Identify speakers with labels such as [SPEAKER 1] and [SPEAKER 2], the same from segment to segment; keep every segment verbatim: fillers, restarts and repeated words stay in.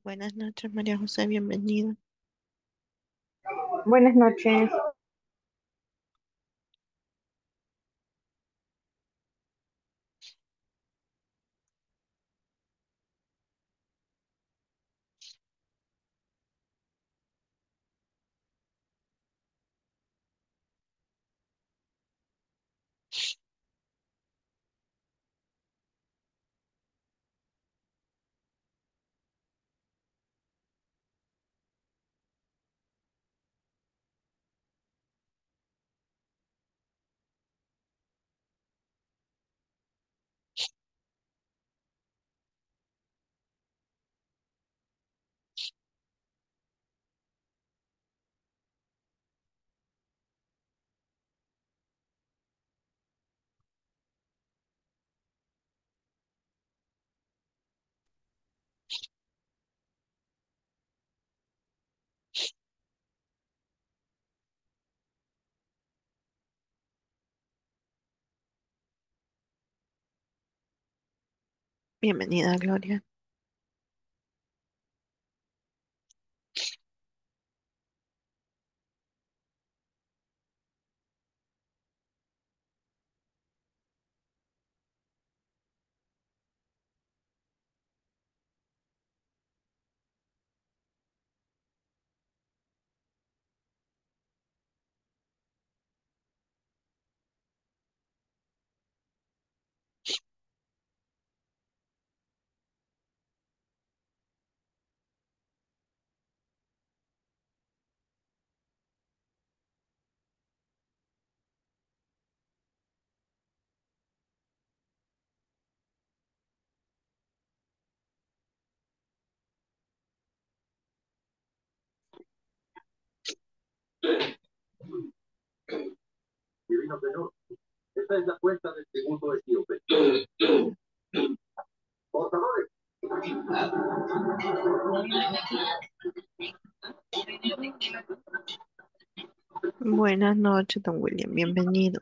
[SPEAKER 1] Buenas noches, María José, bienvenida.
[SPEAKER 2] Buenas noches.
[SPEAKER 1] Bienvenida, Gloria.
[SPEAKER 3] Divino Señor, esta es la cuenta del segundo etíope. Portadores,
[SPEAKER 1] Buenas noches, don William, bienvenido.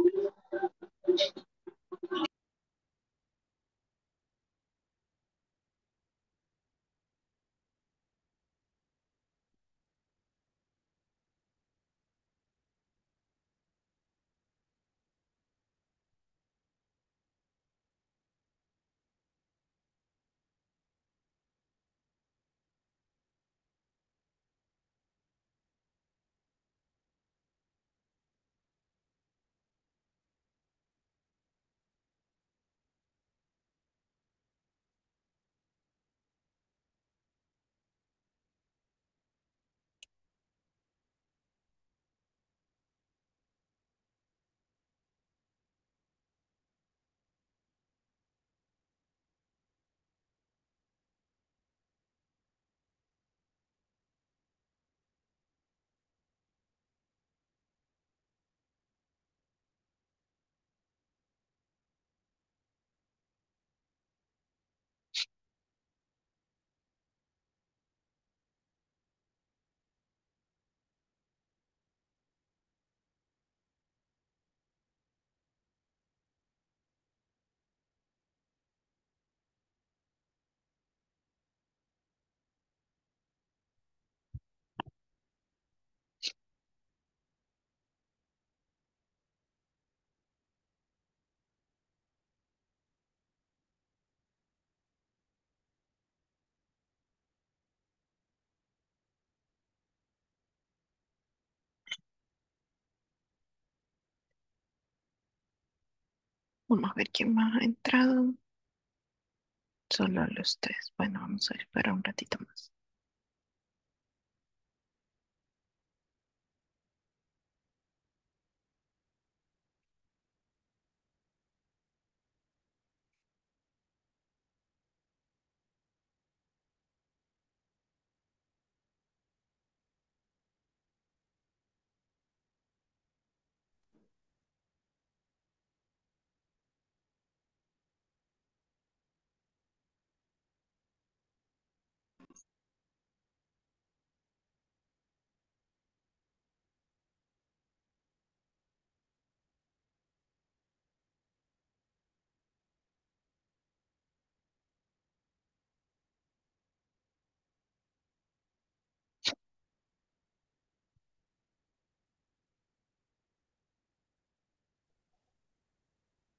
[SPEAKER 1] Vamos a ver quién más ha entrado. Solo los tres. Bueno, vamos a esperar un ratito más.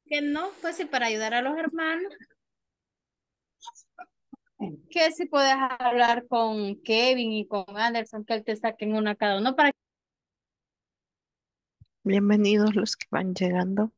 [SPEAKER 2] Que no, pues sí, para ayudar a los hermanos, que si puedes hablar con Kevin y con Anderson, que él te saquen una cada uno para.
[SPEAKER 1] Bienvenidos los que van llegando.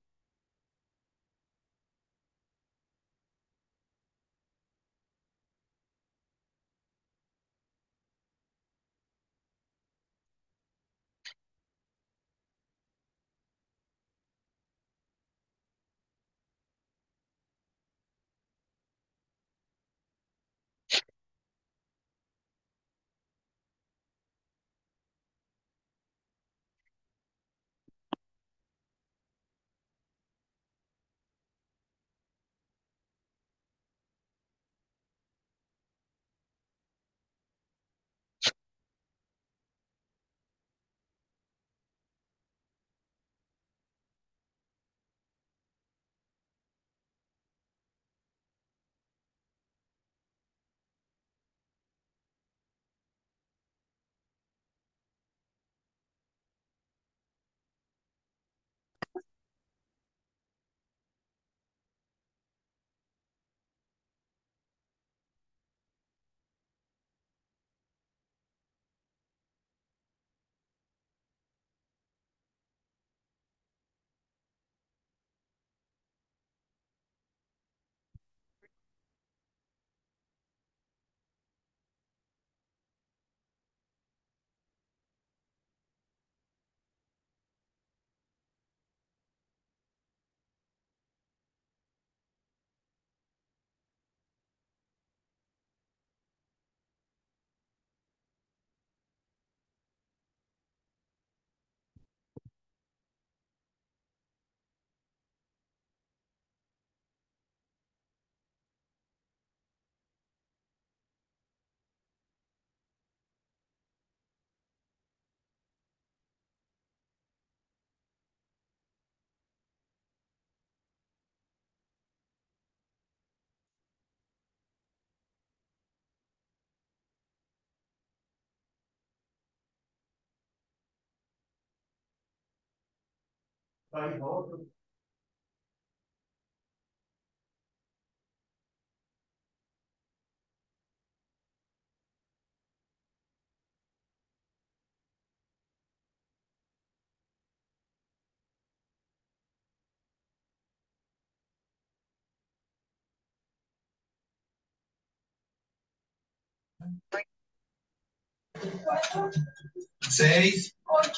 [SPEAKER 3] Seis,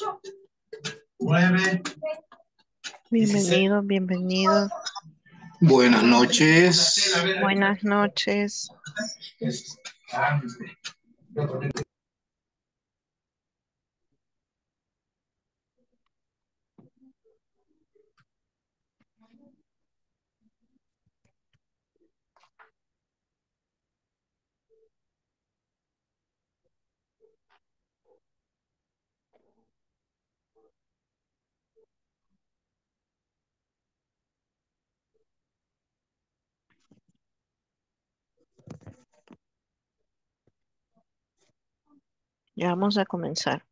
[SPEAKER 3] nueve, dieciséis.
[SPEAKER 1] Bienvenidos, bienvenidos.
[SPEAKER 3] Buenas noches.
[SPEAKER 1] Buenas noches. Ya vamos a comenzar.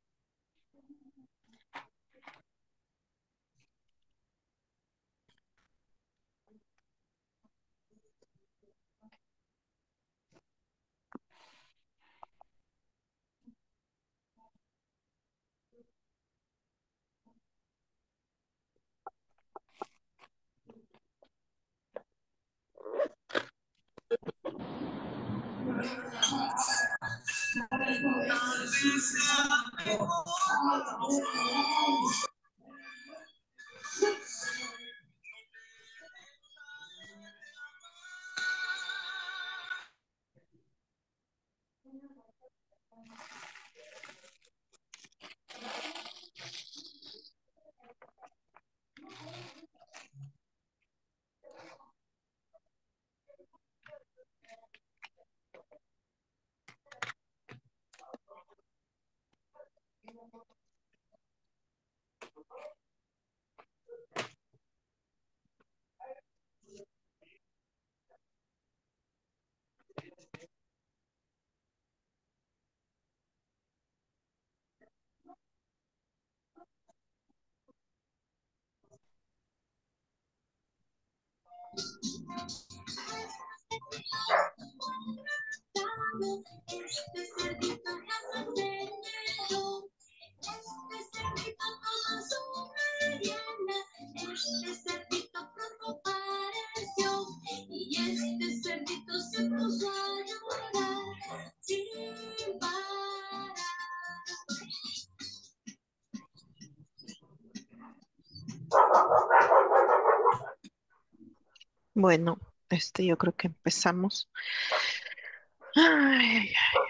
[SPEAKER 1] Bueno, este, yo creo que empezamos. Ay, ay, ay.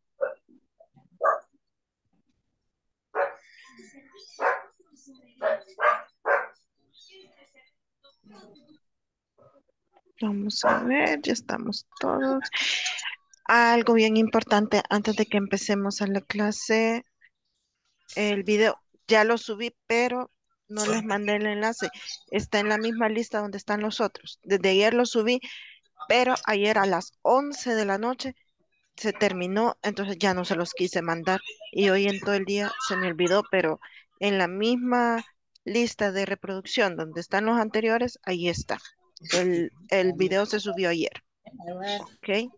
[SPEAKER 1] Vamos a ver, ya estamos todos. Algo bien importante antes de que empecemos a la clase, el video ya lo subí, pero no les mandé el enlace. Está en la misma lista donde están los otros. Desde ayer lo subí, pero ayer a las once de la noche se terminó, entonces ya no se los quise mandar y hoy en todo el día se me olvidó, pero en la misma lista de reproducción donde están los anteriores, ahí está. El, el video se subió ayer, ¿ok?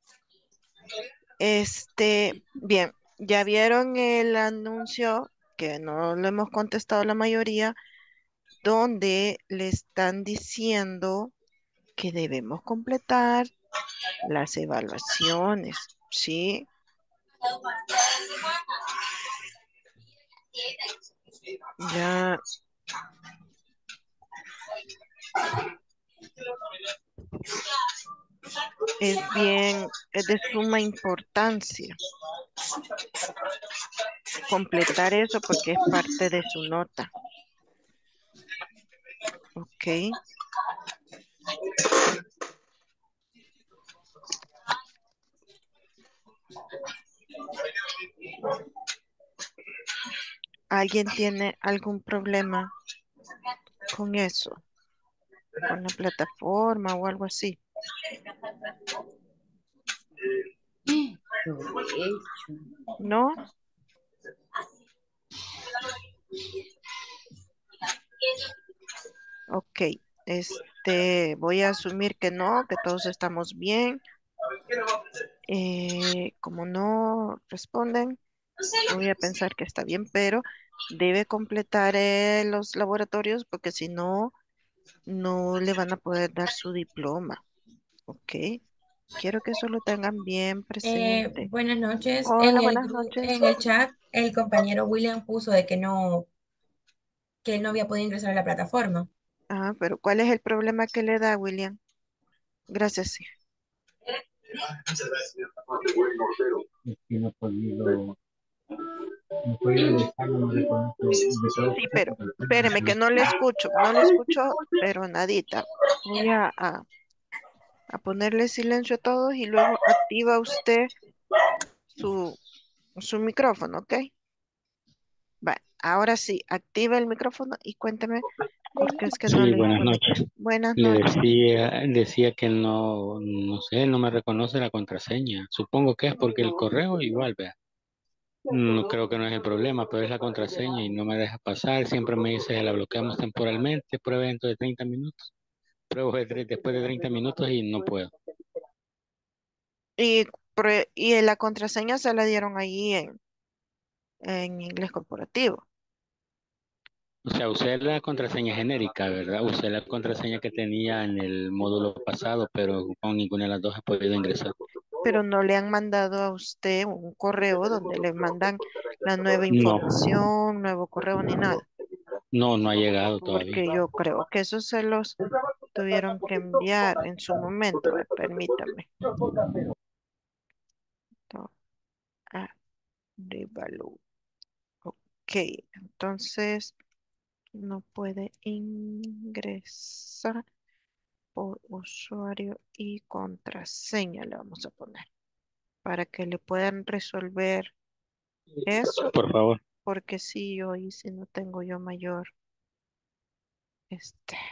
[SPEAKER 1] Este, bien, ya vieron el anuncio que no lo hemos contestado la mayoría, donde le están diciendo que debemos completar las evaluaciones, ¿sí? Ya es bien, es de suma importancia completar eso porque es parte de su nota, ¿ok? ¿Alguien tiene algún problema con eso, con la plataforma o algo así? ¿No? Ok, este, voy a asumir que no, que todos estamos bien. Eh, como no responden, voy a pensar que está bien, pero debe completar eh, los laboratorios porque si no, no le van a poder dar su diploma. ¿Ok? Quiero que eso lo tengan bien
[SPEAKER 4] Eh,
[SPEAKER 1] presente.
[SPEAKER 4] buenas noches.
[SPEAKER 1] Hola,
[SPEAKER 4] En el
[SPEAKER 1] buenas
[SPEAKER 4] gru-
[SPEAKER 1] noches.
[SPEAKER 4] en el chat, el compañero William puso de que no, que él no había podido ingresar a la plataforma.
[SPEAKER 1] Ah, pero ¿cuál es el problema que le da, William? Gracias, sí.
[SPEAKER 3] Es que no he podido, no he podido dejarlo, no reconozco de todo
[SPEAKER 1] Sí,
[SPEAKER 3] proceso,
[SPEAKER 1] pero
[SPEAKER 3] pero
[SPEAKER 1] espéreme que no le escucho, no le escucho, pero nadita. Voy a, a, a ponerle silencio a todos y luego activa usted su, su micrófono, ¿ok? Va, ahora sí, activa el micrófono y cuénteme por qué es que no
[SPEAKER 5] Sí,
[SPEAKER 1] le
[SPEAKER 5] buenas
[SPEAKER 1] conecta.
[SPEAKER 5] noches.
[SPEAKER 1] Buenas
[SPEAKER 5] Le
[SPEAKER 1] noches.
[SPEAKER 5] decía, decía que no, no sé, no me reconoce la contraseña. Supongo que es porque el correo igual, vea. No creo que no es el problema, pero es la contraseña y no me deja pasar. Siempre me dice, la bloqueamos temporalmente, pruebe dentro de treinta minutos. Pruebo de tre- después de treinta minutos y no puedo.
[SPEAKER 1] Y, pre- y la contraseña se la dieron ahí en, en inglés corporativo.
[SPEAKER 5] O sea, usé la contraseña genérica, ¿verdad? Usé la contraseña que tenía en el módulo pasado, pero con ninguna de las dos he podido ingresar.
[SPEAKER 1] Pero no le han mandado a usted un correo donde le mandan la nueva
[SPEAKER 5] No,
[SPEAKER 1] información, nuevo correo ni nada,
[SPEAKER 5] no, no ha llegado todavía.
[SPEAKER 1] porque yo creo que eso se los tuvieron que enviar en su momento. A ver, permítame. To- ah, Revalue. Ok, entonces no puede ingresar por usuario y contraseña, le vamos a poner, para que le puedan resolver eso,
[SPEAKER 5] Por favor.
[SPEAKER 1] porque si yo y si no tengo yo mayor este,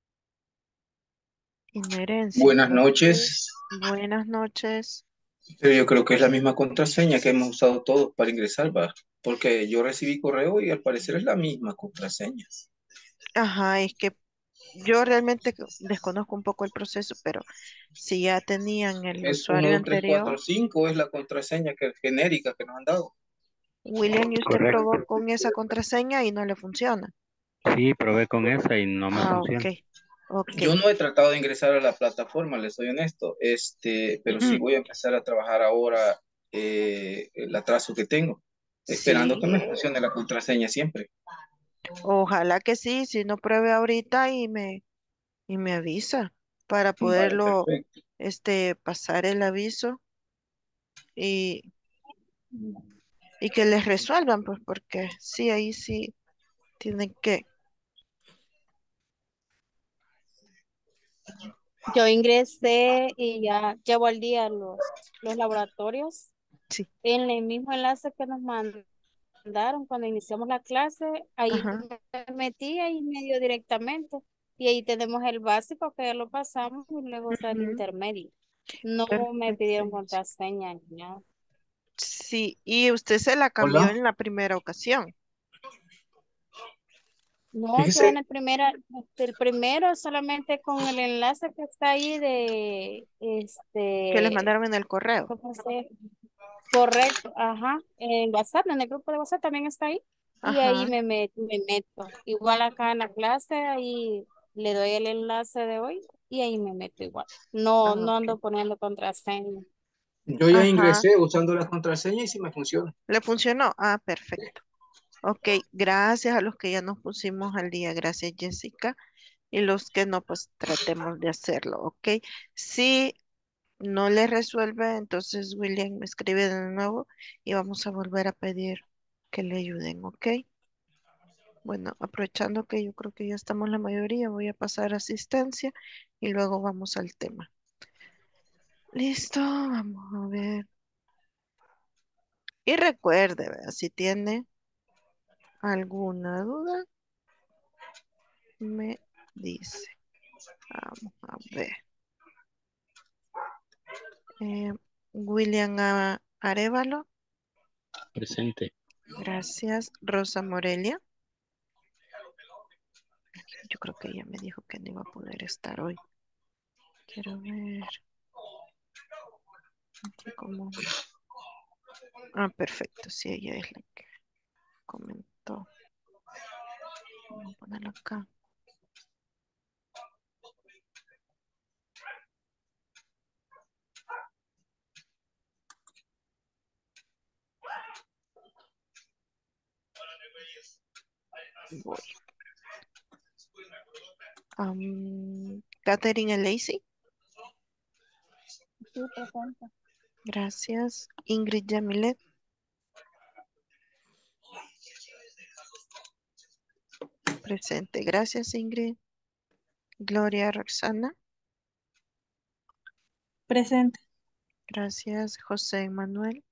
[SPEAKER 1] inherencia,
[SPEAKER 6] Buenas
[SPEAKER 1] ¿no?
[SPEAKER 6] noches.
[SPEAKER 1] Buenas noches.
[SPEAKER 6] Pero yo creo que es la misma contraseña que hemos usado todos para ingresar, ¿va? Porque yo recibí correo y al parecer es la misma contraseña.
[SPEAKER 1] Ajá, es que yo realmente c- desconozco un poco el proceso, pero si ya tenían el
[SPEAKER 6] Es uno,
[SPEAKER 1] usuario
[SPEAKER 6] dos, tres, cuatro,
[SPEAKER 1] anterior,
[SPEAKER 6] cinco, es la contraseña que, genérica que nos han dado.
[SPEAKER 1] William, y usted probó
[SPEAKER 5] Correcto.
[SPEAKER 1] con esa contraseña y no le funciona.
[SPEAKER 5] Sí, probé con esa y no me
[SPEAKER 1] Ah, ok,
[SPEAKER 5] funciona.
[SPEAKER 1] ok.
[SPEAKER 6] Yo no he tratado de ingresar a la plataforma, les soy honesto, este, pero sí voy a empezar a trabajar ahora eh, el atraso que tengo, esperando que
[SPEAKER 1] Sí,
[SPEAKER 6] me funcione la contraseña siempre.
[SPEAKER 1] ojalá que sí, si no pruebe ahorita y me, y me avisa para
[SPEAKER 6] Vale,
[SPEAKER 1] poderlo,
[SPEAKER 6] perfecto.
[SPEAKER 1] este, pasar el aviso y, y que les resuelvan, pues porque sí, ahí sí tienen que,
[SPEAKER 2] Yo ingresé y ya llevo al día los, los laboratorios.
[SPEAKER 1] sí,
[SPEAKER 2] En el mismo enlace que nos mandaron cuando iniciamos la clase, ahí
[SPEAKER 1] ajá,
[SPEAKER 2] me metí ahí medio directamente. Y ahí tenemos el básico que ya lo pasamos y luego está el
[SPEAKER 1] ujú,
[SPEAKER 2] intermedio. No me
[SPEAKER 1] perfecto.
[SPEAKER 2] pidieron contraseña ni nada.
[SPEAKER 1] Sí, y usted se la cambió
[SPEAKER 6] Hola,
[SPEAKER 1] en la primera ocasión.
[SPEAKER 2] No, yo en
[SPEAKER 6] fíjese,
[SPEAKER 2] el primera, el primero solamente con el enlace que está ahí de
[SPEAKER 1] Que les
[SPEAKER 2] este,
[SPEAKER 1] mandaron en el correo.
[SPEAKER 2] ¿cómo se? Correcto, ajá. En WhatsApp, en el grupo de WhatsApp también está ahí. Y ahí
[SPEAKER 1] Ajá.
[SPEAKER 2] me, met- me meto. Igual acá en la clase, ahí le doy el enlace de hoy y ahí me meto igual. No,
[SPEAKER 1] Ah,
[SPEAKER 2] no
[SPEAKER 1] ok.
[SPEAKER 2] ando poniendo contraseña.
[SPEAKER 6] yo ya
[SPEAKER 1] Ajá.
[SPEAKER 6] ingresé usando la contraseña y sí me funciona.
[SPEAKER 1] ¿Le funcionó? Ah, perfecto. Ok, gracias a los que ya nos pusimos al día. Gracias, Jessica. Y los que no, pues tratemos de hacerlo, ¿ok? Si no le resuelve, entonces William me escribe de nuevo y vamos a volver a pedir que le ayuden, ¿ok? Bueno, aprovechando que yo creo que ya estamos la mayoría, voy a pasar asistencia y luego vamos al tema. Listo, vamos a ver. Y recuerde, ¿verdad? Si tiene alguna duda, me dice. Vamos a ver. Eh, William A- Arevalo,
[SPEAKER 5] Presente.
[SPEAKER 1] gracias. Rosa Morelia, yo creo que ella me dijo que no iba a poder estar hoy. Quiero ver aquí cómo. Ah, perfecto, sí, ella es la que comentó. Vamos a ponerlo acá. Voy. Am, Catherine Lacey,
[SPEAKER 2] Sí, presente.
[SPEAKER 1] gracias. Ingrid Yamilet, presente. Gracias, Ingrid. Gloria Roxana,
[SPEAKER 7] Presente.
[SPEAKER 1] gracias. José Manuel,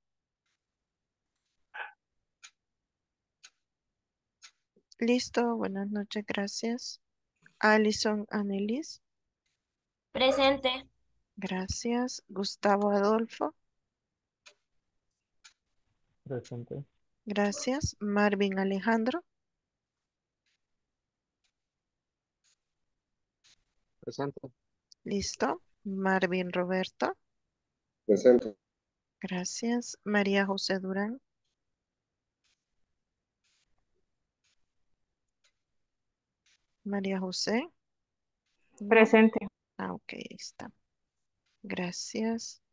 [SPEAKER 1] listo. Buenas noches, gracias. Alison Anelis,
[SPEAKER 4] Presente.
[SPEAKER 1] gracias. Gustavo Adolfo,
[SPEAKER 3] Presente.
[SPEAKER 1] gracias. Marvin Alejandro,
[SPEAKER 3] Presente.
[SPEAKER 1] listo. Marvin Roberto,
[SPEAKER 8] Presente.
[SPEAKER 1] gracias. María José Durán, María José, no.
[SPEAKER 7] Presente.
[SPEAKER 1] Ah, ok, ahí está. Gracias.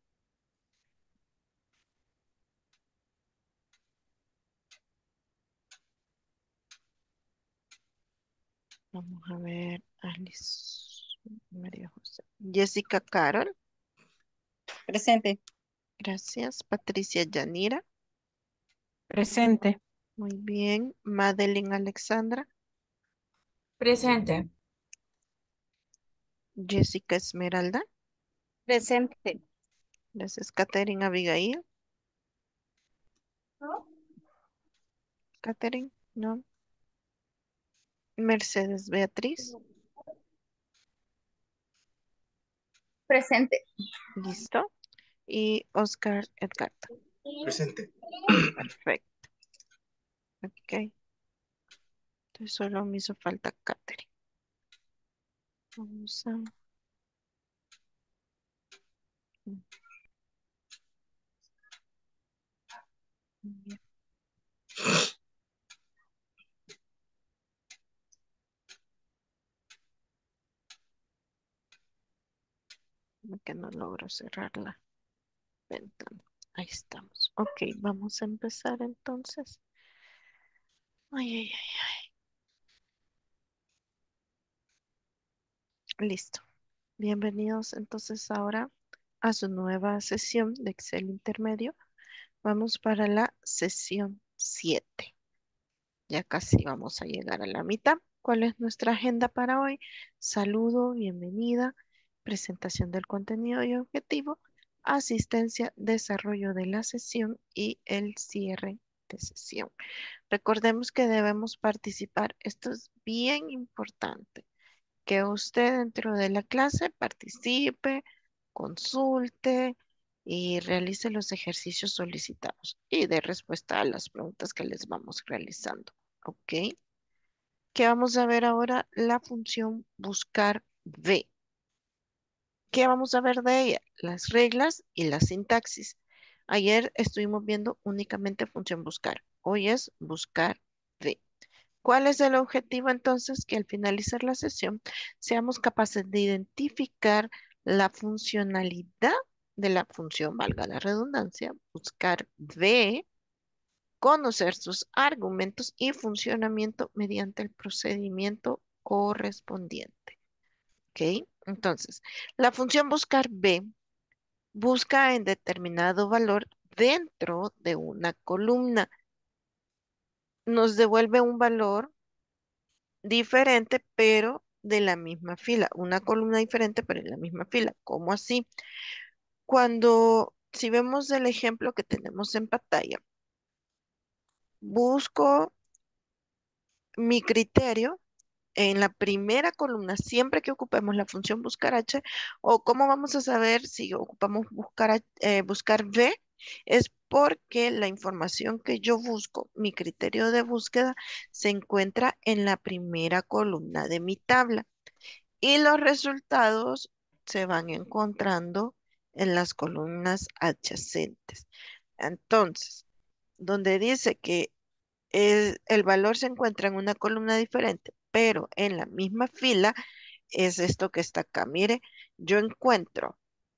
[SPEAKER 1] Vamos a ver. Alice, María José. Jessica Carol,
[SPEAKER 7] Presente.
[SPEAKER 1] gracias. Patricia Yanira,
[SPEAKER 7] Presente.
[SPEAKER 1] muy bien. Madeline Alexandra,
[SPEAKER 4] Presente.
[SPEAKER 1] Jessica Esmeralda,
[SPEAKER 2] Presente.
[SPEAKER 1] gracias. Catherine Abigail, Catherine, no. Mercedes Beatriz,
[SPEAKER 2] Presente.
[SPEAKER 1] listo. Y Oscar Edgardo,
[SPEAKER 6] Presente.
[SPEAKER 1] perfecto. Ok. Entonces solo me hizo falta Catherine. Vamos a... Bien. Que no logro cerrar la ventana. Ahí estamos. Ok, vamos a empezar entonces. Ay, ay, ay. Listo. Bienvenidos entonces ahora a su nueva sesión de Excel intermedio. Vamos para la sesión siete. Ya casi vamos a llegar a la mitad. ¿Cuál es nuestra agenda para hoy? Saludo, bienvenida, presentación del contenido y objetivo, asistencia, desarrollo de la sesión y el cierre de sesión. Recordemos que debemos participar. Esto es bien importante, que usted dentro de la clase participe, consulte y realice los ejercicios solicitados y dé respuesta a las preguntas que les vamos realizando. ¿Ok? ¿Qué vamos a ver ahora? La función buscar V. ¿Qué vamos a ver de ella? Las reglas y la sintaxis. Ayer estuvimos viendo únicamente función buscar. Hoy es buscar V. ¿Cuál es el objetivo entonces? Que al finalizar la sesión seamos capaces de identificar la funcionalidad de la función, valga la redundancia, buscar V, conocer sus argumentos y funcionamiento mediante el procedimiento correspondiente. ¿Ok? Entonces, la función buscar V busca en determinado valor dentro de una columna. Nos devuelve un valor diferente, pero de la misma fila. Una columna diferente, pero en la misma fila. ¿Cómo así? Cuando, si vemos el ejemplo que tenemos en pantalla, busco mi criterio en la primera columna, siempre que ocupemos la función buscar H, o cómo vamos a saber si ocupamos buscar, H- eh, buscar V, es porque la información que yo busco, mi criterio de búsqueda, se encuentra en la primera columna de mi tabla y los resultados se van encontrando en las columnas adyacentes. Entonces, donde dice que es- el valor se encuentra en una columna diferente, pero en la misma fila, es esto que está acá. Mire, yo encuentro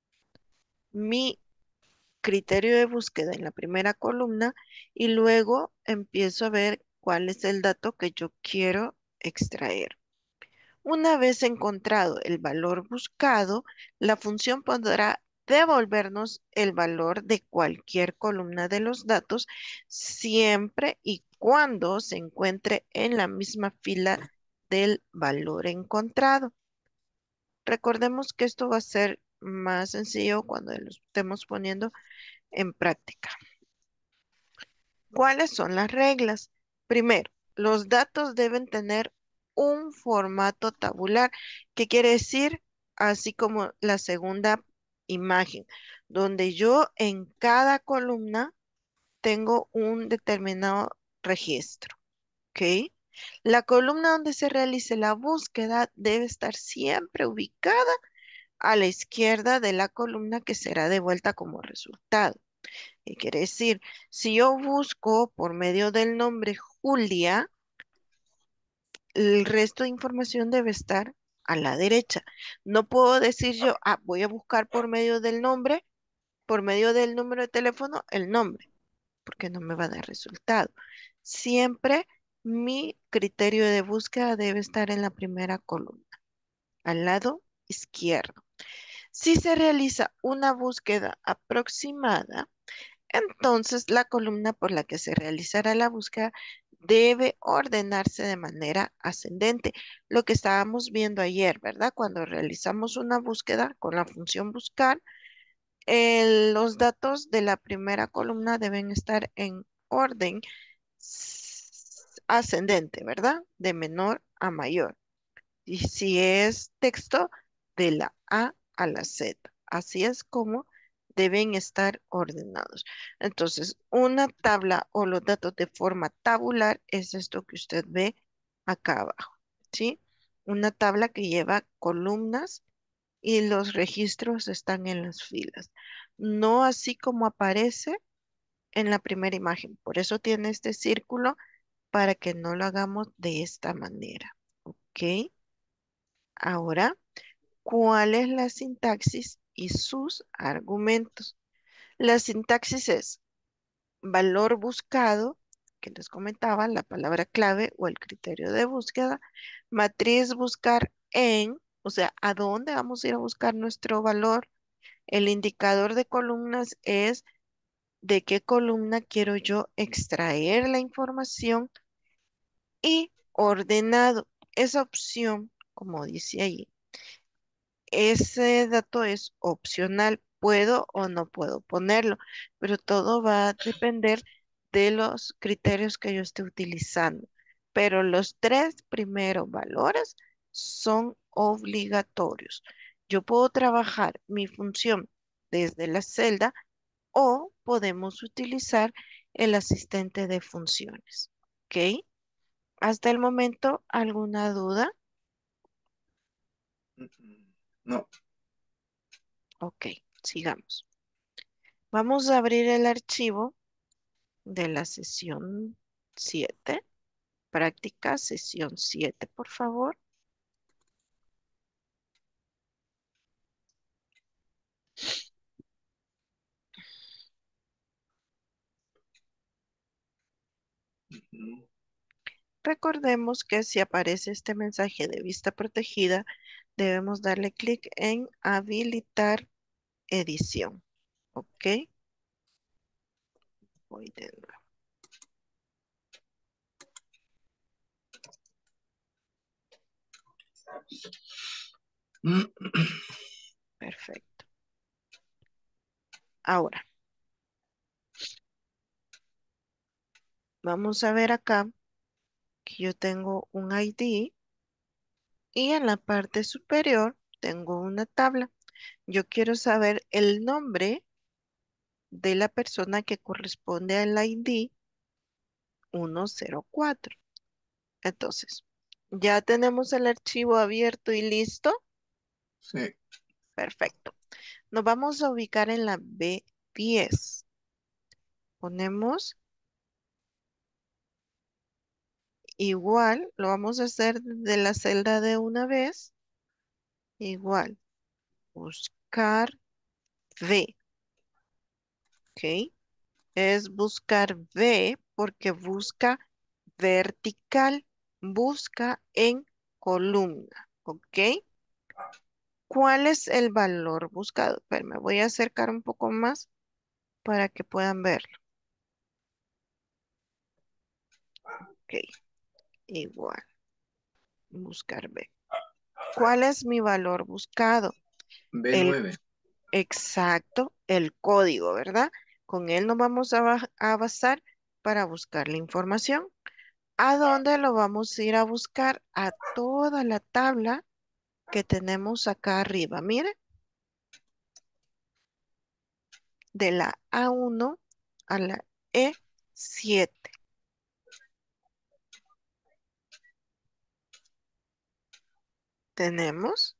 [SPEAKER 1] mi criterio de búsqueda en la primera columna y luego empiezo a ver cuál es el dato que yo quiero extraer. Una vez encontrado el valor buscado, la función podrá devolvernos el valor de cualquier columna de los datos siempre y cuando se encuentre en la misma fila del valor encontrado. Recordemos que esto va a ser más sencillo cuando lo estemos poniendo en práctica. ¿Cuáles son las reglas? Primero, los datos deben tener un formato tabular, que quiere decir, así como la segunda imagen, donde yo en cada columna tengo un determinado registro, ¿ok? La columna donde se realice la búsqueda debe estar siempre ubicada a la izquierda de la columna que será devuelta como resultado. ¿Qué quiere decir? Si yo busco por medio del nombre Julia, el resto de información debe estar a la derecha. No puedo decir yo, ah, voy a buscar por medio del nombre, por medio del número de teléfono, el nombre, porque no me va a dar resultado. Siempre mi criterio de búsqueda debe estar en la primera columna, al lado izquierdo. Si se realiza una búsqueda aproximada, entonces, la columna por la que se realizará la búsqueda debe ordenarse de manera ascendente. Lo que estábamos viendo ayer, ¿verdad? Cuando realizamos una búsqueda con la función buscar, el- los datos de la primera columna deben estar en orden s- ascendente, ¿verdad? De menor a mayor. Y si es texto, de la A a la Z. Así es como deben estar ordenados. Entonces, una tabla o los datos de forma tabular es esto que usted ve acá abajo, ¿sí? una tabla que lleva columnas y los registros están en las filas. No así como aparece en la primera imagen. Por eso tiene este círculo para que no lo hagamos de esta manera. ¿Ok? Ahora, ¿cuál es la sintaxis y sus argumentos? La sintaxis es valor buscado, que les comentaba, la palabra clave o el criterio de búsqueda, matriz buscar en, o sea, ¿a dónde vamos a ir a buscar nuestro valor? El indicador de columnas es de qué columna quiero yo extraer la información y ordenado. Esa opción, como dice ahí, ese dato es opcional, puedo o no puedo ponerlo, pero todo va a depender de los criterios que yo esté utilizando. Pero los tres primeros valores son obligatorios. Yo puedo trabajar mi función desde la celda o podemos utilizar el asistente de funciones. ¿Ok? Hasta el momento, ¿alguna duda?
[SPEAKER 6] No.
[SPEAKER 1] Ok, sigamos. Vamos a abrir el archivo de la sesión siete, práctica sesión siete, por favor.
[SPEAKER 6] Ujú.
[SPEAKER 1] Recordemos que si aparece este mensaje de vista protegida, debemos darle clic en habilitar edición. Ok, voy de nuevo. Perfecto. Ahora, vamos a ver acá que yo tengo un I D y en la parte superior tengo una tabla. Yo quiero saber el nombre de la persona que corresponde al I D ciento cuatro. Entonces, ya tenemos el archivo abierto y listo.
[SPEAKER 6] Sí.
[SPEAKER 1] Perfecto. Nos vamos a ubicar en la B diez. Ponemos igual, lo vamos a hacer de la celda de una vez. Igual, buscar V. ¿Ok? Es buscar V porque busca vertical, busca en columna. ¿Ok? ¿Cuál es el valor buscado? Pero me voy a acercar un poco más para que puedan verlo. Ok, igual, buscar B. ¿Cuál es mi valor buscado? El
[SPEAKER 6] B nueve.
[SPEAKER 1] exacto, el código, ¿verdad? Con él nos vamos a, ba- a basar para buscar la información. ¿A dónde lo vamos a ir a buscar? A toda la tabla que tenemos acá arriba. Mire, de la A uno a la E siete. Tenemos.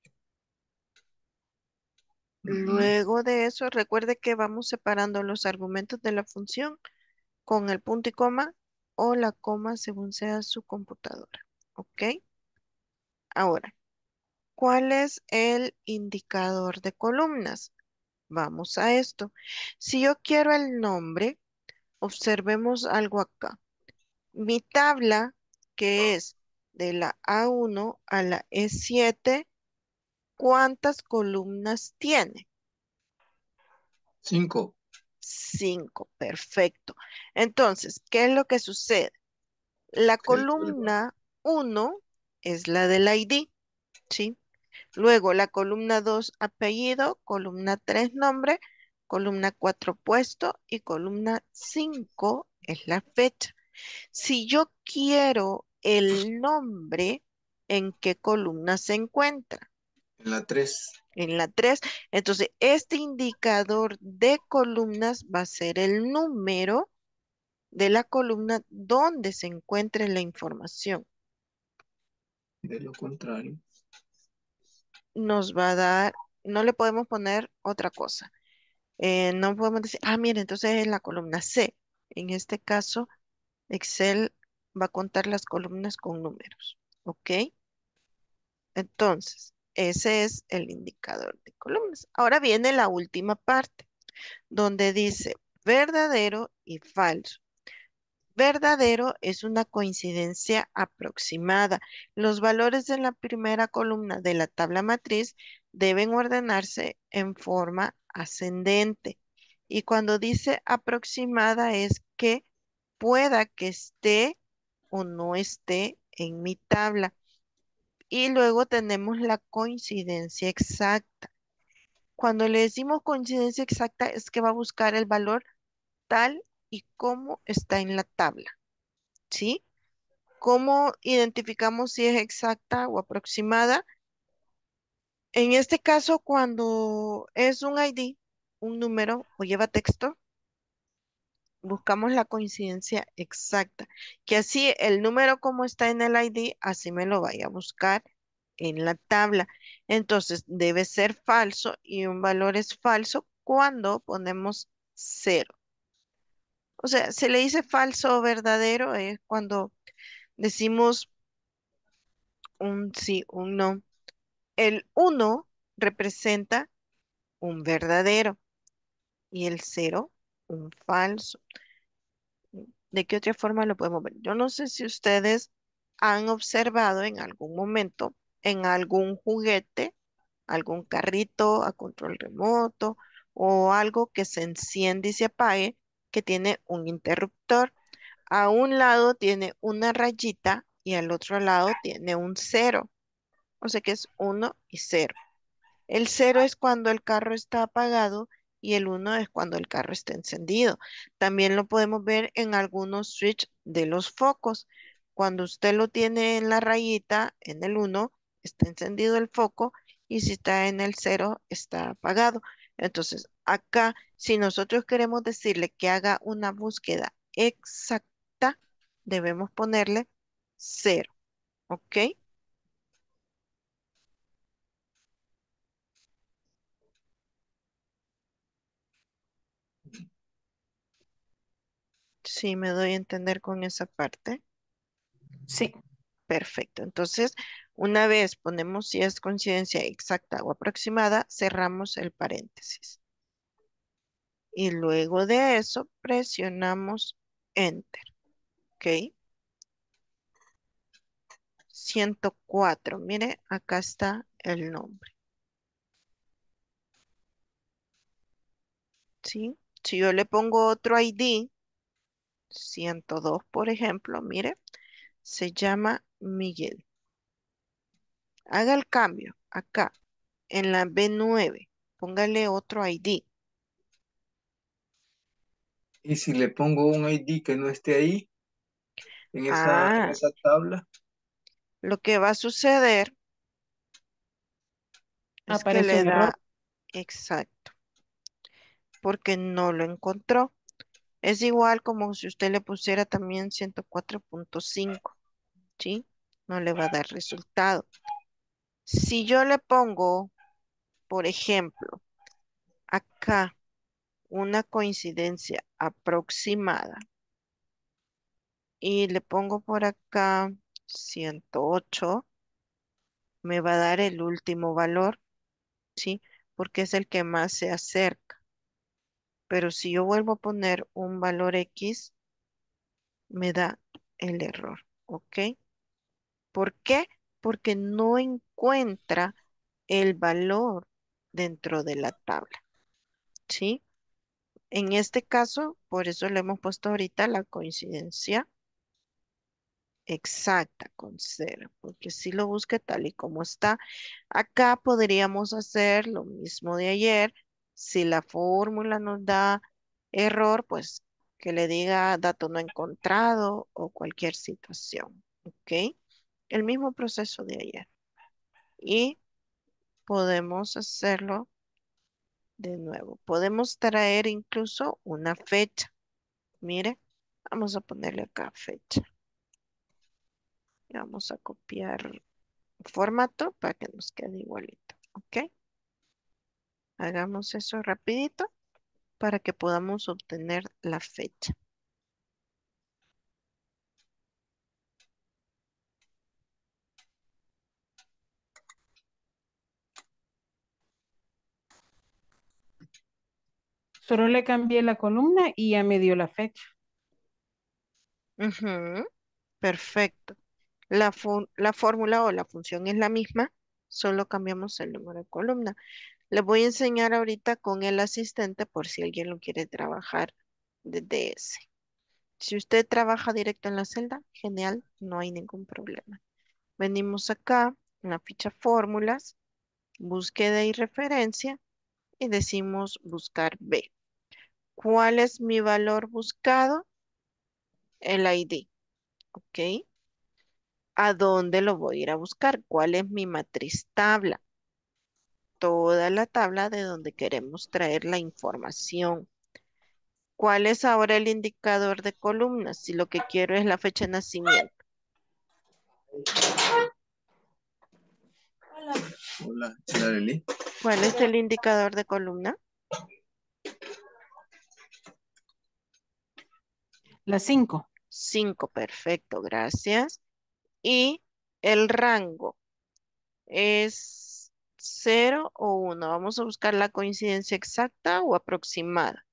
[SPEAKER 6] Ujú.
[SPEAKER 1] Luego de eso, recuerde que vamos separando los argumentos de la función con el punto y coma o la coma según sea su computadora. ¿Ok? Ahora, ¿cuál es el indicador de columnas? Vamos a esto. Si yo quiero el nombre, observemos algo acá. Mi tabla, que es de la A uno a la E siete, ¿cuántas columnas tiene?
[SPEAKER 6] Cinco.
[SPEAKER 1] Cinco, perfecto. Entonces, ¿qué es lo que sucede? La
[SPEAKER 6] El código.
[SPEAKER 1] columna uno es la del I D, ¿sí? Luego la columna dos apellido, columna tres nombre, columna cuatro puesto y columna cinco es la fecha. Si yo quiero el nombre, ¿en qué columna se encuentra?
[SPEAKER 6] En la tres.
[SPEAKER 1] En la tres. Entonces, este indicador de columnas va a ser el número de la columna donde se encuentre la información.
[SPEAKER 6] De lo contrario,
[SPEAKER 1] nos va a dar, no le podemos poner otra cosa. Eh, no podemos decir, ah, mire, entonces en la columna C. En este caso, Excel va a contar las columnas con números. ¿Ok? Entonces, ese es el indicador de columnas. Ahora viene la última parte, donde dice verdadero y falso. Verdadero es una coincidencia aproximada. Los valores de la primera columna de la tabla matriz deben ordenarse en forma ascendente. Y cuando dice aproximada es que pueda que esté o no esté en mi tabla. Y luego tenemos la coincidencia exacta. Cuando le decimos coincidencia exacta es que va a buscar el valor tal y como está en la tabla. ¿Sí? ¿Cómo identificamos si es exacta o aproximada? En este caso, cuando es un I D, un número o lleva texto, buscamos la coincidencia exacta. Que así el número como está en el I D, así me lo vaya a buscar en la tabla. Entonces, debe ser falso y un valor es falso cuando ponemos cero. O sea, se le dice falso o verdadero es cuando decimos un sí, un no. El uno representa un verdadero y el cero un falso. ¿De qué otra forma lo podemos ver? Yo no sé si ustedes han observado en algún momento en algún juguete, algún carrito a control remoto o algo que se enciende y se apague, que tiene un interruptor. A un lado tiene una rayita y al otro lado tiene un cero. O sea que es uno y cero. El cero es cuando el carro está apagado y el uno es cuando el carro está encendido. También lo podemos ver en algunos switch de los focos. Cuando usted lo tiene en la rayita, en el uno, está encendido el foco y si está en el cero, está apagado. Entonces, acá, si nosotros queremos decirle que haga una búsqueda exacta, debemos ponerle cero. ¿Ok? Sí, me doy a entender con esa parte.
[SPEAKER 7] Sí.
[SPEAKER 1] Perfecto. Entonces, una vez ponemos si es coincidencia exacta o aproximada, cerramos el paréntesis. Y luego de eso presionamos Enter. ¿Ok? ciento cuatro. Mire, acá está el nombre. ¿Sí? Si yo le pongo otro I D, ciento dos, por ejemplo, mire, se llama Miguel. Haga el cambio acá en la B nueve. Póngale otro I D.
[SPEAKER 6] y si le pongo un I D que no esté ahí, en esa, en
[SPEAKER 1] Ah,
[SPEAKER 6] esa tabla,
[SPEAKER 1] lo que va a suceder es que
[SPEAKER 7] Aparece
[SPEAKER 1] le
[SPEAKER 7] un error.
[SPEAKER 1] da exacto, porque no lo encontró. Es igual como si usted le pusiera también ciento cuatro punto cinco, ¿sí? No le va a dar resultado. Si yo le pongo, por ejemplo, acá una coincidencia aproximada y le pongo por acá ciento ocho, me va a dar el último valor, ¿sí? Porque es el que más se acerca. Pero si yo vuelvo a poner un valor X, me da el error, ¿ok? ¿Por qué? Porque no encuentra el valor dentro de la tabla, ¿sí? En este caso, por eso le hemos puesto ahorita la coincidencia exacta con cero, porque si lo busque tal y como está, acá podríamos hacer lo mismo de ayer. Si la fórmula nos da error, pues que le diga dato no encontrado o cualquier situación, ¿ok? El mismo proceso de ayer. Y podemos hacerlo de nuevo. Podemos traer incluso una fecha. Mire, vamos a ponerle acá fecha. Y vamos a copiar. formato para que nos quede igualito. ¿Ok? Hagamos eso rapidito para que podamos obtener la fecha.
[SPEAKER 7] Solo le cambié la columna y ya me dio la fecha.
[SPEAKER 1] Ujú, perfecto. La, fu- la fórmula o la función es la misma, solo cambiamos el número de columna. Le voy a enseñar ahorita con el asistente por si alguien lo quiere trabajar desde ese. Si usted trabaja directo en la celda, genial, no hay ningún problema. Venimos acá en la ficha fórmulas, búsqueda y referencia y decimos buscar B. ¿Cuál es mi valor buscado? El I D, ¿ok? ¿A dónde lo voy a ir a buscar? ¿Cuál es mi matriz tabla? Toda la tabla de donde queremos traer la información. ¿Cuál es ahora el indicador de columnas? Si lo que quiero es la fecha de nacimiento.
[SPEAKER 6] Hola, Yareli.
[SPEAKER 1] ¿Cuál es el indicador de columna?
[SPEAKER 7] La cinco.
[SPEAKER 1] Cinco, perfecto, gracias. Y el rango es cero o uno. Vamos a buscar la coincidencia exacta o aproximada.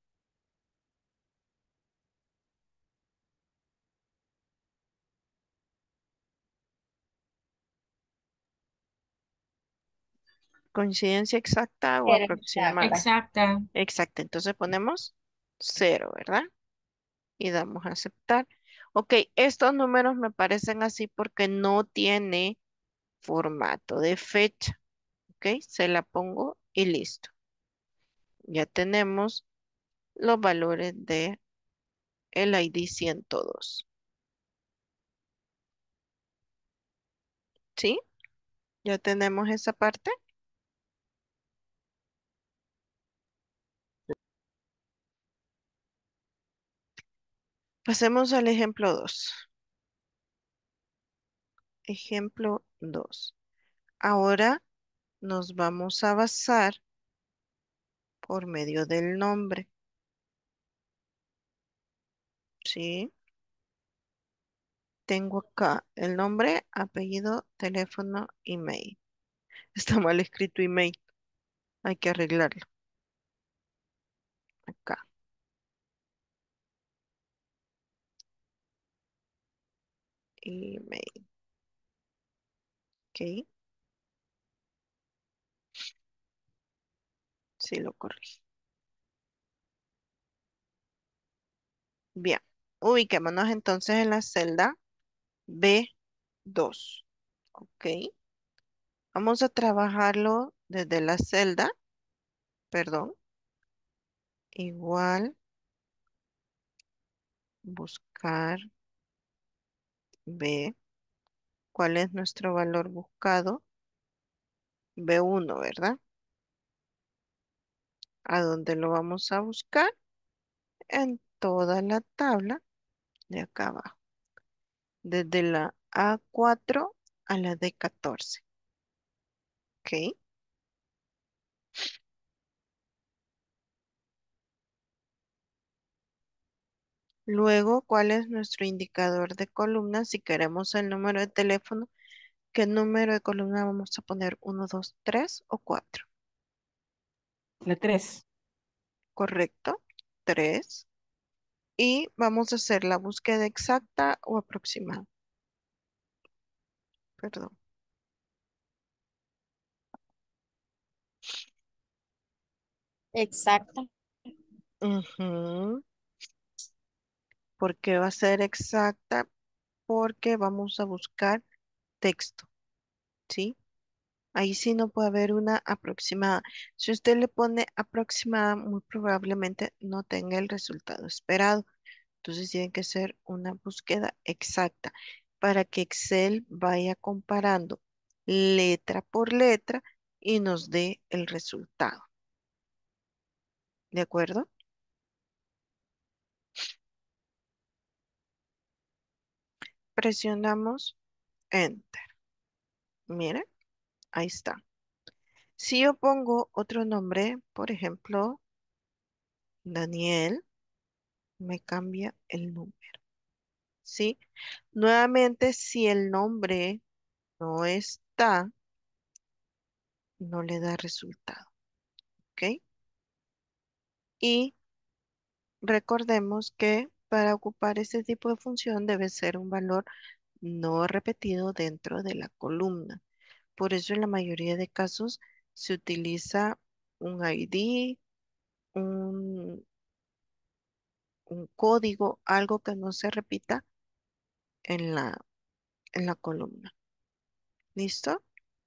[SPEAKER 1] Coincidencia exacta o
[SPEAKER 4] Era
[SPEAKER 1] aproximada.
[SPEAKER 4] exacta.
[SPEAKER 1] Exacto, entonces ponemos cero, ¿verdad? Y damos a aceptar. Ok, estos números me parecen así porque no tiene formato de fecha. Ok, se la pongo y listo. Ya tenemos los valores de el I D ciento dos. ¿Sí? Ya tenemos esa parte. Pasemos al ejemplo dos. Ejemplo dos. Ahora nos vamos a basar por medio del nombre. ¿Sí? Tengo acá el nombre, apellido, teléfono, email. Está mal escrito email. Hay que arreglarlo. Acá. Email. Ok. Sí, lo corregí. Bien. Ubiquémonos entonces en la celda B dos. Ok. Vamos a trabajarlo desde la celda. Perdón. Igual. Buscar B. ¿Cuál es nuestro valor buscado? B uno, ¿verdad? ¿A dónde lo vamos a buscar? En toda la tabla de acá abajo. Desde la A cuatro a la D catorce. ¿Ok? Luego, ¿cuál es nuestro indicador de columna? Si queremos el número de teléfono, ¿qué número de columna vamos a poner? ¿Uno, dos, tres o cuatro?
[SPEAKER 7] La tres.
[SPEAKER 1] Correcto. Tres. Y vamos a hacer la búsqueda exacta o aproximada. Perdón.
[SPEAKER 2] Exacto.
[SPEAKER 1] Ujú. ¿Por qué va a ser exacta? Porque vamos a buscar texto, ¿sí? Ahí sí no puede haber una aproximada. Si usted le pone aproximada, muy probablemente no tenga el resultado esperado. Entonces tiene que ser una búsqueda exacta para que Excel vaya comparando letra por letra y nos dé el resultado. ¿De acuerdo? Presionamos Enter. Miren, ahí está. Si yo pongo otro nombre, por ejemplo, Daniel, me cambia el número, ¿sí? Nuevamente, si el nombre no está, no le da resultado, ¿ok? Y recordemos que para ocupar este tipo de función debe ser un valor no repetido dentro de la columna. Por eso en la mayoría de casos se utiliza un I D, un, un código, algo que no se repita en la, en la columna. ¿Listo?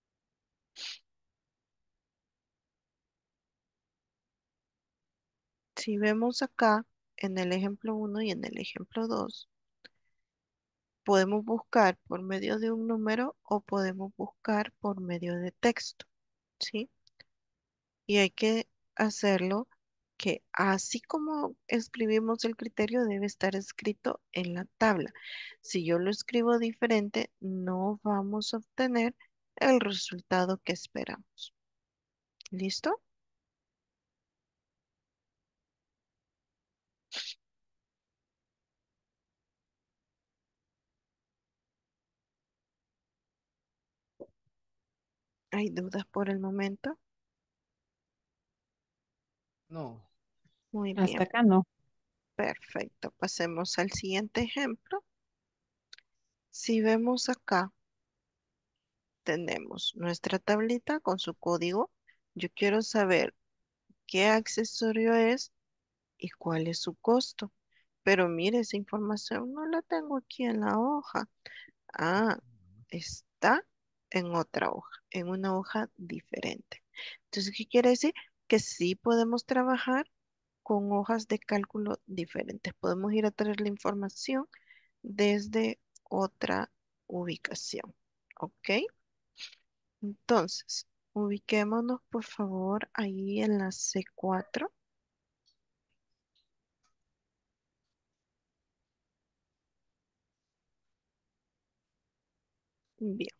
[SPEAKER 1] Si vemos acá en el ejemplo uno y en el ejemplo dos, podemos buscar por medio de un número o podemos buscar por medio de texto, ¿sí? Y hay que hacerlo que así como escribimos el criterio debe estar escrito en la tabla. Si yo lo escribo diferente, no vamos a obtener el resultado que esperamos. ¿Listo? ¿Hay dudas por el momento?
[SPEAKER 8] No.
[SPEAKER 1] Muy
[SPEAKER 7] Hasta
[SPEAKER 1] bien,
[SPEAKER 7] acá no.
[SPEAKER 1] perfecto. Pasemos al siguiente ejemplo. Si vemos acá, tenemos nuestra tablita con su código. Yo quiero saber qué accesorio es y cuál es su costo. Pero mire, esa información no la tengo aquí en la hoja. Ah, está en otra hoja, en una hoja diferente. Entonces, ¿qué quiere decir? Que sí podemos trabajar con hojas de cálculo diferentes. Podemos ir a traer la información desde otra ubicación. ¿Ok? Entonces, ubiquémonos por favor ahí en la C cuatro. Bien,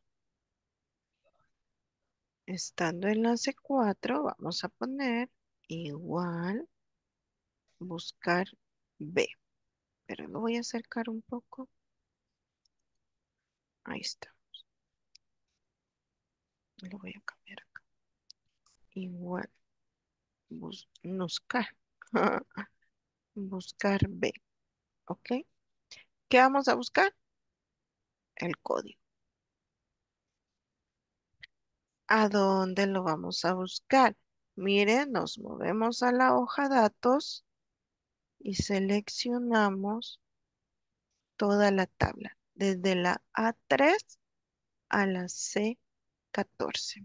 [SPEAKER 1] estando en la C cuatro, vamos a poner igual buscar B. Pero lo voy a acercar un poco. Ahí está. Lo voy a cambiar acá. Igual bus- buscar. Buscar B. ¿Ok? ¿Qué vamos a buscar? El código. ¿A dónde lo vamos a buscar? Miren, nos movemos a la hoja datos y seleccionamos toda la tabla, desde la A tres a la C catorce.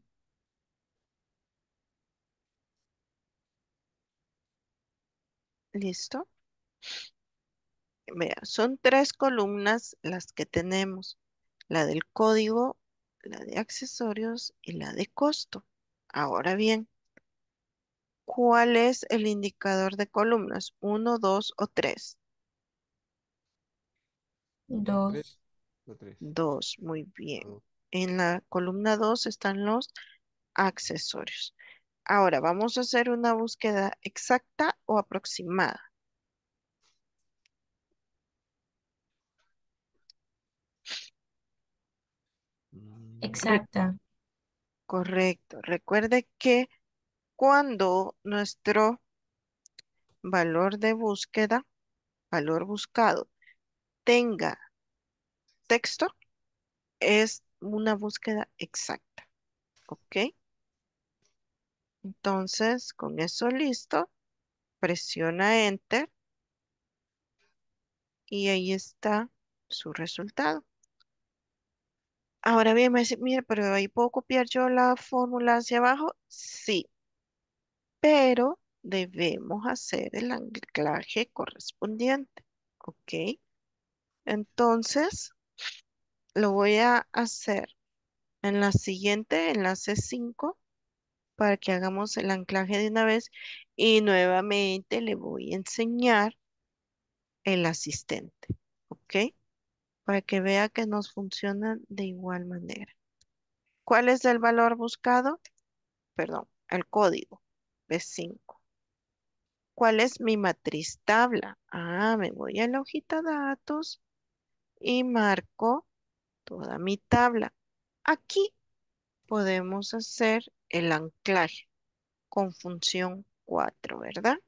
[SPEAKER 1] ¿Listo? Vea, son tres columnas las que tenemos, la del código, la de accesorios y la de costo. Ahora bien, ¿cuál es el indicador de columnas? ¿Uno, dos o tres?
[SPEAKER 8] Tres.
[SPEAKER 4] Dos.
[SPEAKER 8] O tres.
[SPEAKER 1] Dos, muy bien.
[SPEAKER 8] O dos.
[SPEAKER 1] En la columna dos están los accesorios. Ahora, vamos a hacer una búsqueda exacta o aproximada.
[SPEAKER 8] Mm,
[SPEAKER 7] Re-
[SPEAKER 4] Exacta.
[SPEAKER 1] Correcto. Recuerde que cuando nuestro valor de búsqueda, valor buscado, tenga texto, es una búsqueda exacta. ¿Ok? Entonces, con eso listo, presiona Enter y ahí está su resultado. Ahora bien, me dice, mire, pero ahí puedo copiar yo la fórmula hacia abajo. Sí, pero debemos hacer el anclaje correspondiente. ¿Ok? Entonces, lo voy a hacer en la siguiente, en la C cinco, para que hagamos el anclaje de una vez. Y nuevamente le voy a enseñar el asistente. ¿Ok? Para que vea que nos funciona de igual manera. ¿Cuál es el valor buscado? Perdón, el código b cinco. ¿Cuál es mi matriz tabla? Ah, me voy a la hojita datos y marco toda mi tabla. Aquí podemos hacer el anclaje con función cuatro, ¿verdad?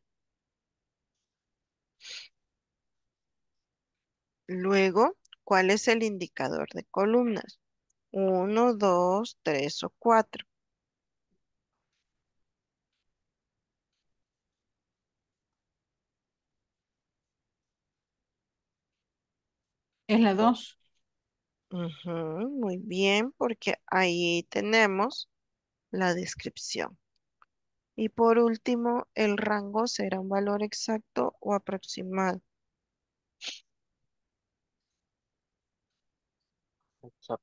[SPEAKER 1] Luego, ¿cuál es el indicador de columnas? Uno, dos, tres o cuatro.
[SPEAKER 7] Es la dos.
[SPEAKER 1] Ujú, muy bien, porque ahí tenemos la descripción. Y por último, el rango será un valor exacto o aproximado.
[SPEAKER 5] Exacto.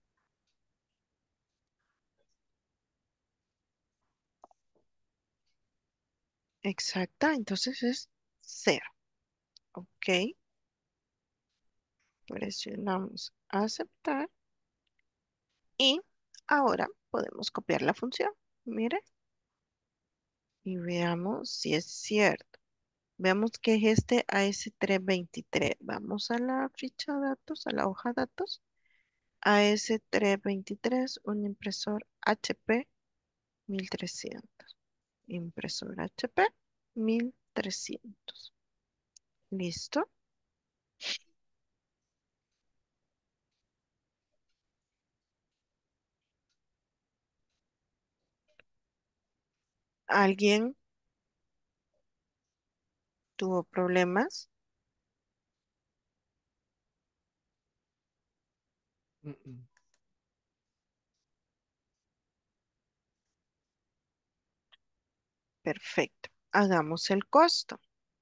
[SPEAKER 1] Exacta, entonces es cero. Ok, presionamos aceptar y ahora podemos copiar la función. Mire, y veamos si es cierto. Veamos que es este A S trescientos veintitrés. Vamos a la ficha datos, a la hoja datos. A S trescientos veintitrés, un impresor H P mil trescientos. Impresor H P mil trescientos. ¿Listo? ¿Alguien tuvo problemas?
[SPEAKER 8] Mm, mm.
[SPEAKER 1] Perfecto. Hagamos el costo.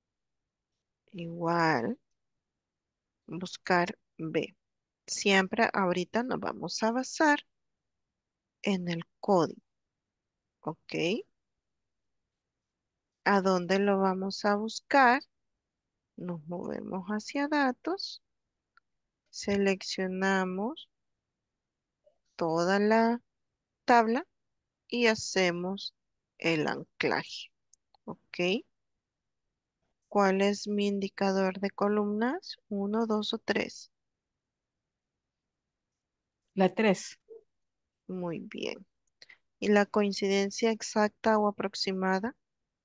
[SPEAKER 1] Igual, buscar B. Siempre ahorita nos vamos a basar en el código. ¿Ok? ¿A dónde lo vamos a buscar? Nos movemos hacia datos, seleccionamos toda la tabla y hacemos el anclaje. ¿Ok? ¿Cuál es mi indicador de columnas? Uno, dos o tres.
[SPEAKER 7] La tres.
[SPEAKER 1] Muy bien. ¿Y la coincidencia exacta o aproximada?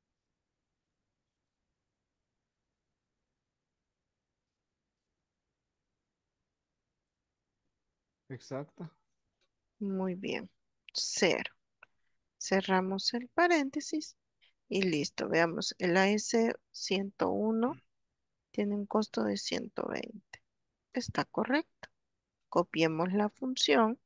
[SPEAKER 8] Exacta.
[SPEAKER 1] Muy bien. Cero. Cerramos el paréntesis y listo. Veamos, el A S ciento uno tiene un costo de ciento veinte. Está correcto. Copiemos la función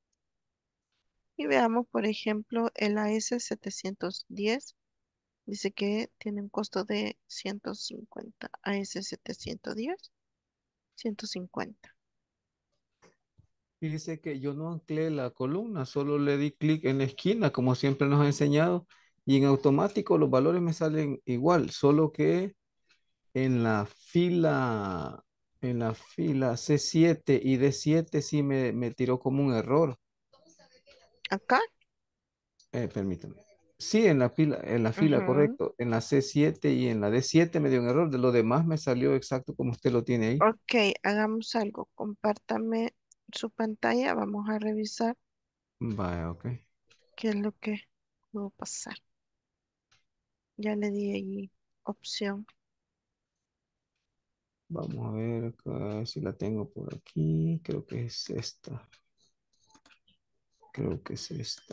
[SPEAKER 1] y veamos, por ejemplo, el A S setecientos diez dice que tiene un costo de ciento cincuenta. A S setecientos diez, ciento cincuenta.
[SPEAKER 8] Fíjese que yo no anclé la columna, solo le di clic en la esquina, como siempre nos ha enseñado, y en automático los valores me salen igual, solo que en la fila, en la fila C siete y D siete sí me, me tiró como un error.
[SPEAKER 1] Acá.
[SPEAKER 8] Eh, permítame. Sí, en la fila, en la fila,
[SPEAKER 1] Ujú.
[SPEAKER 8] correcto. En la C siete y en la D siete me dio un error. De lo demás me salió exacto como usted lo tiene ahí.
[SPEAKER 1] Ok, hagamos algo. Compártame su pantalla. Vamos a revisar
[SPEAKER 8] Vaya, ok.
[SPEAKER 1] qué es lo que pudo pasar. Ya le di ahí opción.
[SPEAKER 8] Vamos a ver acá si la tengo por aquí. Creo que es esta. Creo que es esta.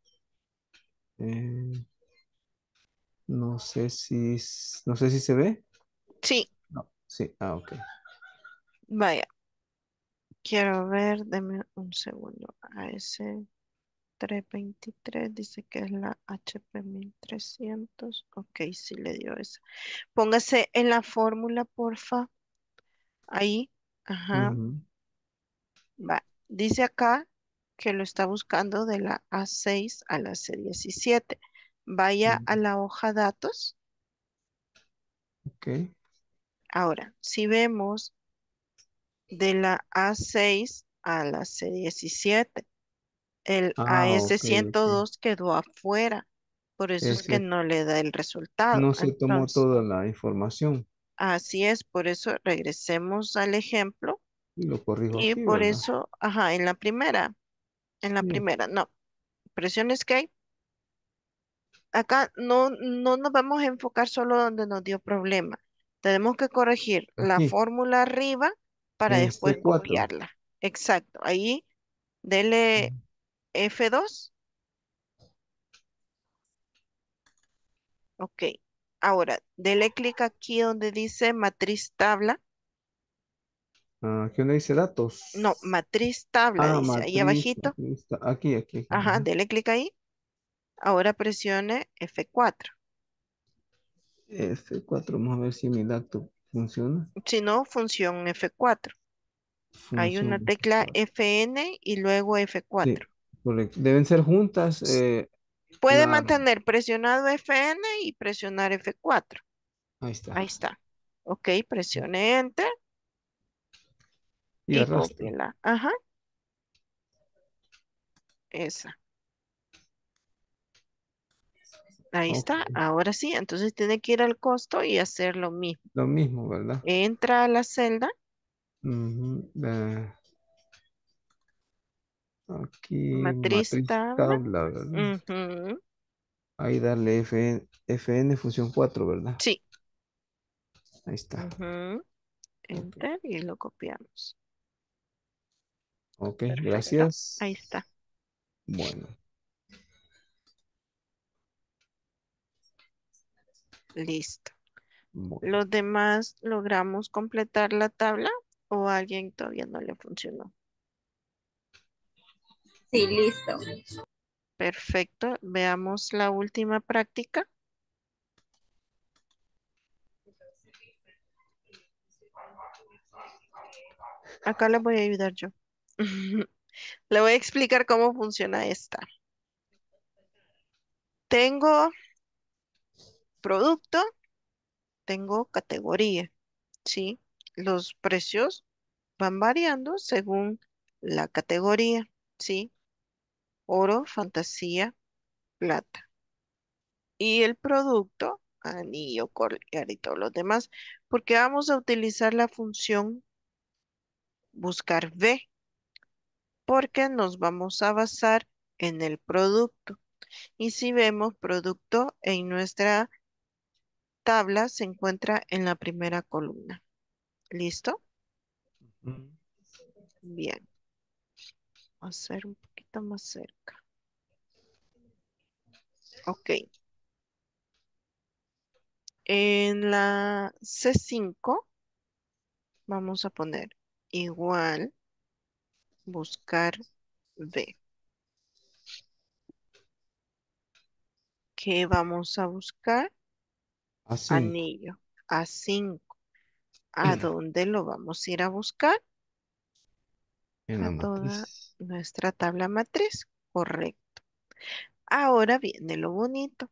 [SPEAKER 8] Eh, no sé si, s- no sé si se ve.
[SPEAKER 1] Sí,
[SPEAKER 8] No. Sí, ah, ok.
[SPEAKER 1] vaya. Quiero ver, deme un segundo. A S trescientos veintitrés dice que es la H P mil trescientos. Ok, sí le dio esa. Póngase en la fórmula, porfa. Ahí. Ajá.
[SPEAKER 8] Ujú,
[SPEAKER 1] Va. Dice acá que lo está buscando de la A seis a la C diecisiete. Vaya
[SPEAKER 8] ujú,
[SPEAKER 1] a la hoja datos.
[SPEAKER 8] ok.
[SPEAKER 1] Ahora, si vemos de la A seis a la C diecisiete, El
[SPEAKER 8] Ah,
[SPEAKER 1] as
[SPEAKER 8] ok, ok.
[SPEAKER 1] dos quedó afuera, por eso es que
[SPEAKER 8] Ese
[SPEAKER 1] no le da el resultado.
[SPEAKER 8] no se tomó
[SPEAKER 1] Entonces,
[SPEAKER 8] toda la información
[SPEAKER 1] así es, por eso regresemos al ejemplo
[SPEAKER 8] y lo corrijo
[SPEAKER 1] y
[SPEAKER 8] aquí,
[SPEAKER 1] por
[SPEAKER 8] ¿verdad?
[SPEAKER 1] eso, ajá, en la primera, en la
[SPEAKER 8] Sí,
[SPEAKER 1] primera, no, presión escape. Acá no, no nos vamos a enfocar solo donde nos dio problema. Tenemos que corregir la
[SPEAKER 8] aquí,
[SPEAKER 1] fórmula arriba para
[SPEAKER 8] en
[SPEAKER 1] después
[SPEAKER 8] c cuatro.
[SPEAKER 1] copiarla. Exacto. Ahí dele F dos. Ok. Ahora, dele clic aquí donde dice matriz tabla.
[SPEAKER 8] Ah, ¿qué onda dice datos?
[SPEAKER 1] No, matriz tabla
[SPEAKER 8] Ah,
[SPEAKER 1] dice ahí
[SPEAKER 8] matriz,
[SPEAKER 1] abajito.
[SPEAKER 8] matriz, ta- aquí, aquí, aquí.
[SPEAKER 1] Ajá,
[SPEAKER 8] Ajá.
[SPEAKER 1] dele clic ahí. Ahora presione F cuatro.
[SPEAKER 8] f cuatro, vamos a ver si mi laptop funciona.
[SPEAKER 1] Si no, función F cuatro. Hay una
[SPEAKER 8] Funciona.
[SPEAKER 1] tecla F N y luego F cuatro.
[SPEAKER 8] Sí, correcto. Deben ser juntas eh,
[SPEAKER 1] Puede
[SPEAKER 8] la...
[SPEAKER 1] mantener presionado F N y presionar F cuatro.
[SPEAKER 8] Ahí está.
[SPEAKER 1] Ahí está. Ok, presione Enter
[SPEAKER 8] Y
[SPEAKER 1] y
[SPEAKER 8] arrastra.
[SPEAKER 1] cópiela. Ajá, esa. Ahí
[SPEAKER 8] Ok.
[SPEAKER 1] está. Ahora sí, entonces tiene que ir al costo y hacer lo mismo.
[SPEAKER 8] Lo mismo, ¿verdad?
[SPEAKER 1] Entra a la celda,
[SPEAKER 8] Ujú, eh, aquí
[SPEAKER 1] matriz
[SPEAKER 8] matriz
[SPEAKER 1] tabla.
[SPEAKER 8] tabla, ¿verdad?
[SPEAKER 1] Ujú,
[SPEAKER 8] Ahí darle F, Fn función cuatro, ¿verdad?
[SPEAKER 1] sí.
[SPEAKER 8] Ahí está.
[SPEAKER 1] Ujú,
[SPEAKER 8] Ok,
[SPEAKER 1] Enter y lo copiamos.
[SPEAKER 8] ok,
[SPEAKER 1] Perfecto.
[SPEAKER 8] gracias.
[SPEAKER 1] Ahí está.
[SPEAKER 8] Bueno,
[SPEAKER 1] Listo.
[SPEAKER 8] bueno.
[SPEAKER 1] ¿Los demás logramos completar la tabla o a alguien todavía no le funcionó?
[SPEAKER 4] Sí, listo.
[SPEAKER 1] Perfecto. Veamos la última práctica. Acá le voy a ayudar yo. Le voy a explicar cómo funciona esta. Tengo producto, tengo categoría, ¿sí? Los precios van variando según la categoría, ¿sí? Oro, fantasía, plata. Y el producto, anillo, collar y todos los demás, porque vamos a utilizar la función buscar V, porque nos vamos a basar en el producto. Y si vemos producto en nuestra tabla, se encuentra en la primera columna. ¿Listo?
[SPEAKER 8] Mm,
[SPEAKER 1] Bien. Vamos a hacer un poquito más cerca. Ok. En la C cinco vamos a poner igual buscar V. ¿Qué vamos a buscar?
[SPEAKER 8] A cinco
[SPEAKER 1] Anillo. A cinco. ¿A dónde lo vamos a ir a buscar?
[SPEAKER 8] en
[SPEAKER 1] A
[SPEAKER 8] la
[SPEAKER 1] toda
[SPEAKER 8] matriz.
[SPEAKER 1] nuestra tabla matriz. Correcto. Ahora viene lo bonito.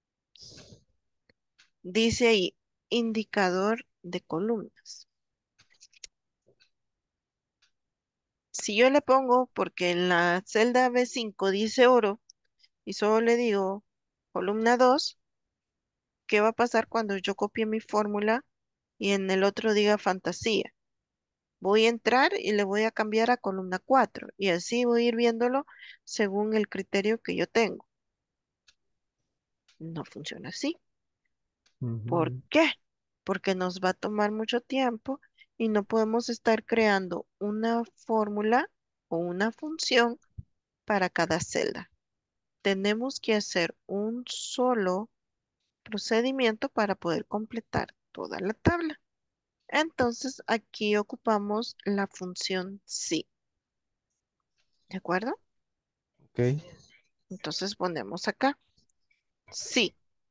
[SPEAKER 1] Dice ahí, indicador de columnas. Si yo le pongo, porque en la celda B cinco dice oro, y solo le digo columna dos, ¿qué va a pasar cuando yo copie mi fórmula y en el otro diga fantasía? Voy a entrar y le voy a cambiar a columna cuatro y así voy a ir viéndolo según el criterio que yo tengo. No funciona así. ¿Por
[SPEAKER 8] Ujú,
[SPEAKER 1] qué? Porque nos va a tomar mucho tiempo y no podemos estar creando una fórmula o una función para cada celda. Tenemos que hacer un solo procedimiento para poder completar toda la tabla. Entonces aquí ocupamos la función sí. ¿De acuerdo?
[SPEAKER 8] ok.
[SPEAKER 1] Entonces ponemos acá sí.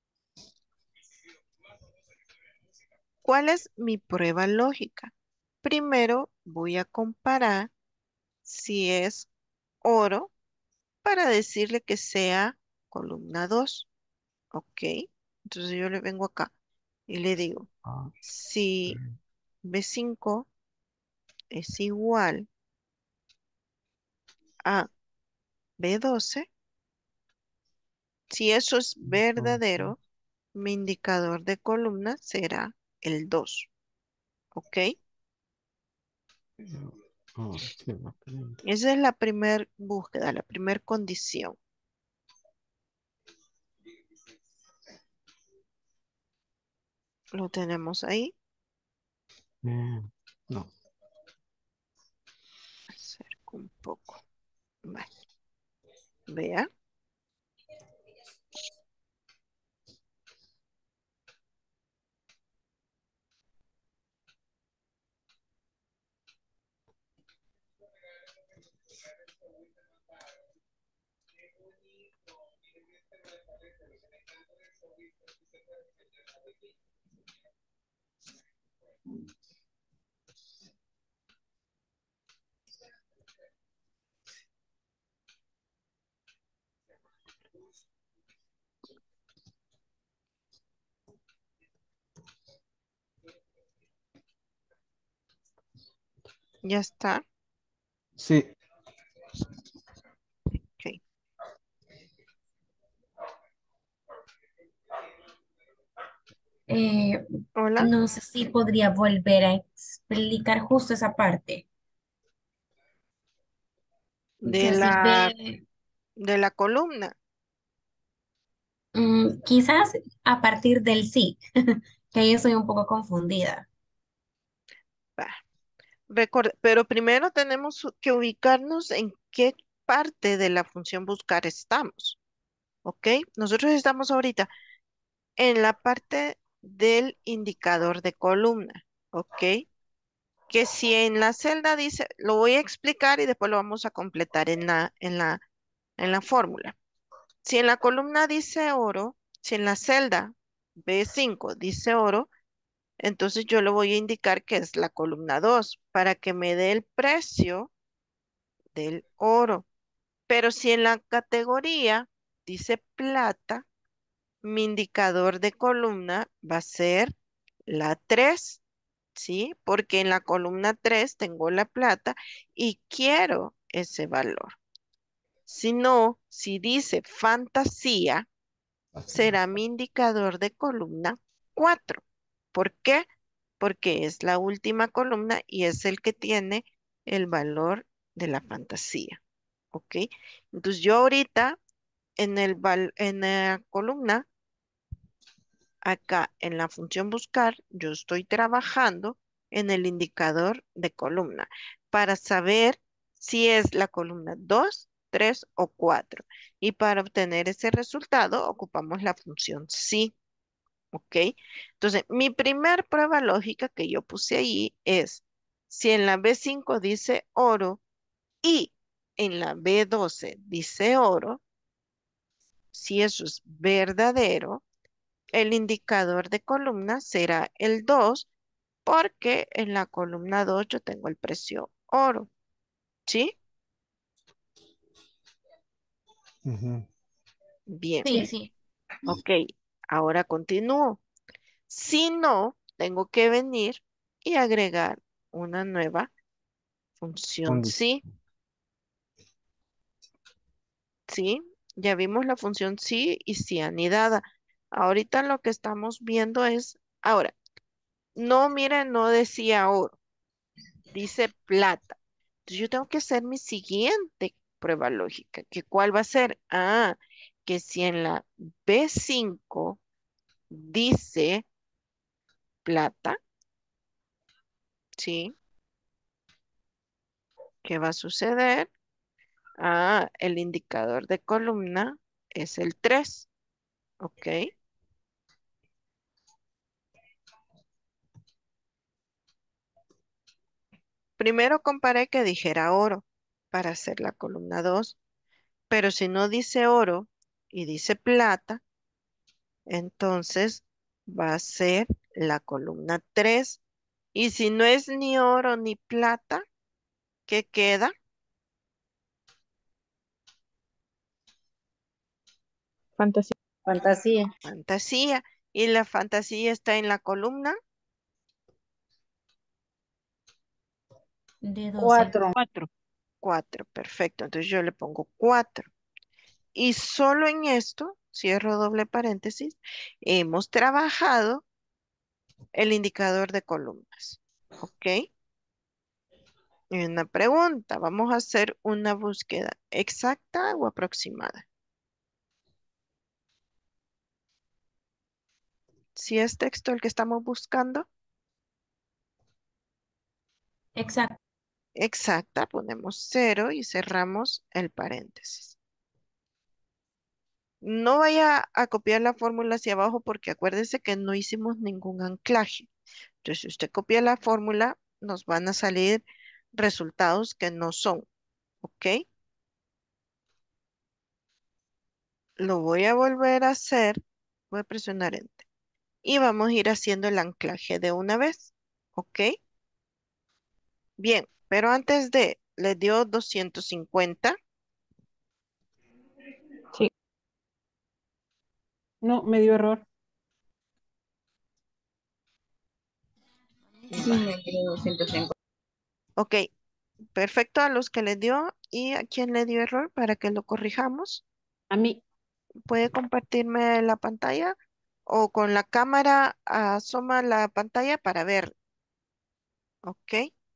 [SPEAKER 1] ¿Cuál es mi prueba lógica? Primero voy a comparar si es oro para decirle que sea columna dos. Ok. Entonces yo le vengo acá y le digo,
[SPEAKER 8] Ah,
[SPEAKER 1] si B cinco es igual a B doce, si eso es
[SPEAKER 8] Entonces,
[SPEAKER 1] verdadero, mi indicador de columna será el dos. ¿Ok?
[SPEAKER 8] ah, sí, va creyendo.
[SPEAKER 1] Esa es la primera búsqueda, la primera condición. Lo tenemos ahí.
[SPEAKER 8] Eh, no.
[SPEAKER 1] Acerco un poco. Vale. Vea. Ya está.
[SPEAKER 8] Sí,
[SPEAKER 1] Ok.
[SPEAKER 4] Eh,
[SPEAKER 1] Hola.
[SPEAKER 4] no sé si podría volver a explicar justo esa parte. O
[SPEAKER 1] De
[SPEAKER 4] sea, si
[SPEAKER 1] la,
[SPEAKER 4] ve,
[SPEAKER 1] de la columna.
[SPEAKER 4] mm, quizás a partir del sí, que ahí estoy un poco confundida.
[SPEAKER 1] Va. Record- pero primero tenemos que ubicarnos en qué parte de la función buscar estamos. ¿Ok? Nosotros estamos ahorita en la parte del indicador de columna. ¿Ok? Que si en la celda dice, lo voy a explicar y después lo vamos a completar en la, en la, en la fórmula. Si en la columna dice oro, si en la celda B cinco dice oro, entonces yo le voy a indicar que es la columna dos para que me dé el precio del oro. Pero si en la categoría dice plata, mi indicador de columna va a ser la tres, ¿sí? Porque en la columna tres tengo la plata y quiero ese valor. Si no, si dice fantasía, será mi indicador de columna cuatro. ¿Por qué? Porque es la última columna y es el que tiene el valor de la fantasía. ¿Ok? Entonces yo ahorita en el val- en la columna, acá en la función buscar, yo estoy trabajando en el indicador de columna para saber si es la columna dos, tres o cuatro. Y para obtener ese resultado ocupamos la función sí. ¿Ok? Entonces, mi primer prueba lógica que yo puse ahí es, si en la B cinco dice oro y en la B doce dice oro, si eso es verdadero, el indicador de columna será el dos porque en la columna dos yo tengo el precio oro. ¿Sí?
[SPEAKER 8] ujú.
[SPEAKER 1] Bien.
[SPEAKER 4] Sí, sí.
[SPEAKER 1] Ok. Ahora continúo. Si no, tengo que venir y agregar una nueva función
[SPEAKER 8] Condición.
[SPEAKER 1] sí. ¿Sí? Ya vimos la función sí y sí anidada. Ahorita lo que estamos viendo es, ahora, no, miren, no decía oro, dice plata. Entonces yo tengo que hacer mi siguiente prueba lógica, que cuál va a ser, ah, que si en la B cinco dice plata, ¿sí? ¿Qué va a suceder? Ah, el indicador de columna es el tres, ¿ok? Primero comparé que dijera oro para hacer la columna dos, pero si no dice oro y dice plata, entonces va a ser la columna tres. Y si no es ni oro ni plata, ¿qué queda?
[SPEAKER 7] Fantasía.
[SPEAKER 2] Fantasía.
[SPEAKER 1] Fantasía. Y la fantasía está en la columna
[SPEAKER 4] De doce.
[SPEAKER 2] Cuatro.
[SPEAKER 1] cuatro. cuatro, perfecto. Entonces yo le pongo cuatro. Y solo en esto, cierro doble paréntesis, hemos trabajado el indicador de columnas. ¿Ok? Y una pregunta, ¿vamos a hacer una búsqueda exacta o aproximada? Si es texto el que estamos buscando,
[SPEAKER 4] Exacto.
[SPEAKER 1] exacta, ponemos cero y cerramos el paréntesis. No vaya a copiar la fórmula hacia abajo porque acuérdese que no hicimos ningún anclaje. Entonces, si usted copia la fórmula, nos van a salir resultados que no son, ¿ok? Lo voy a volver a hacer. Voy a presionar Enter. Y vamos a ir haciendo el anclaje de una vez, ¿ok? Bien, pero antes de, le dio doscientos cincuenta.
[SPEAKER 7] Sí. No, me dio error.
[SPEAKER 4] Sí,
[SPEAKER 1] Va.
[SPEAKER 4] me dio doscientos cincuenta.
[SPEAKER 1] Ok, perfecto a los que le dio y a quien le dio error para que lo corrijamos.
[SPEAKER 7] A mí.
[SPEAKER 1] ¿Puede compartirme la pantalla? O con la cámara asoma la pantalla para ver, ¿ok?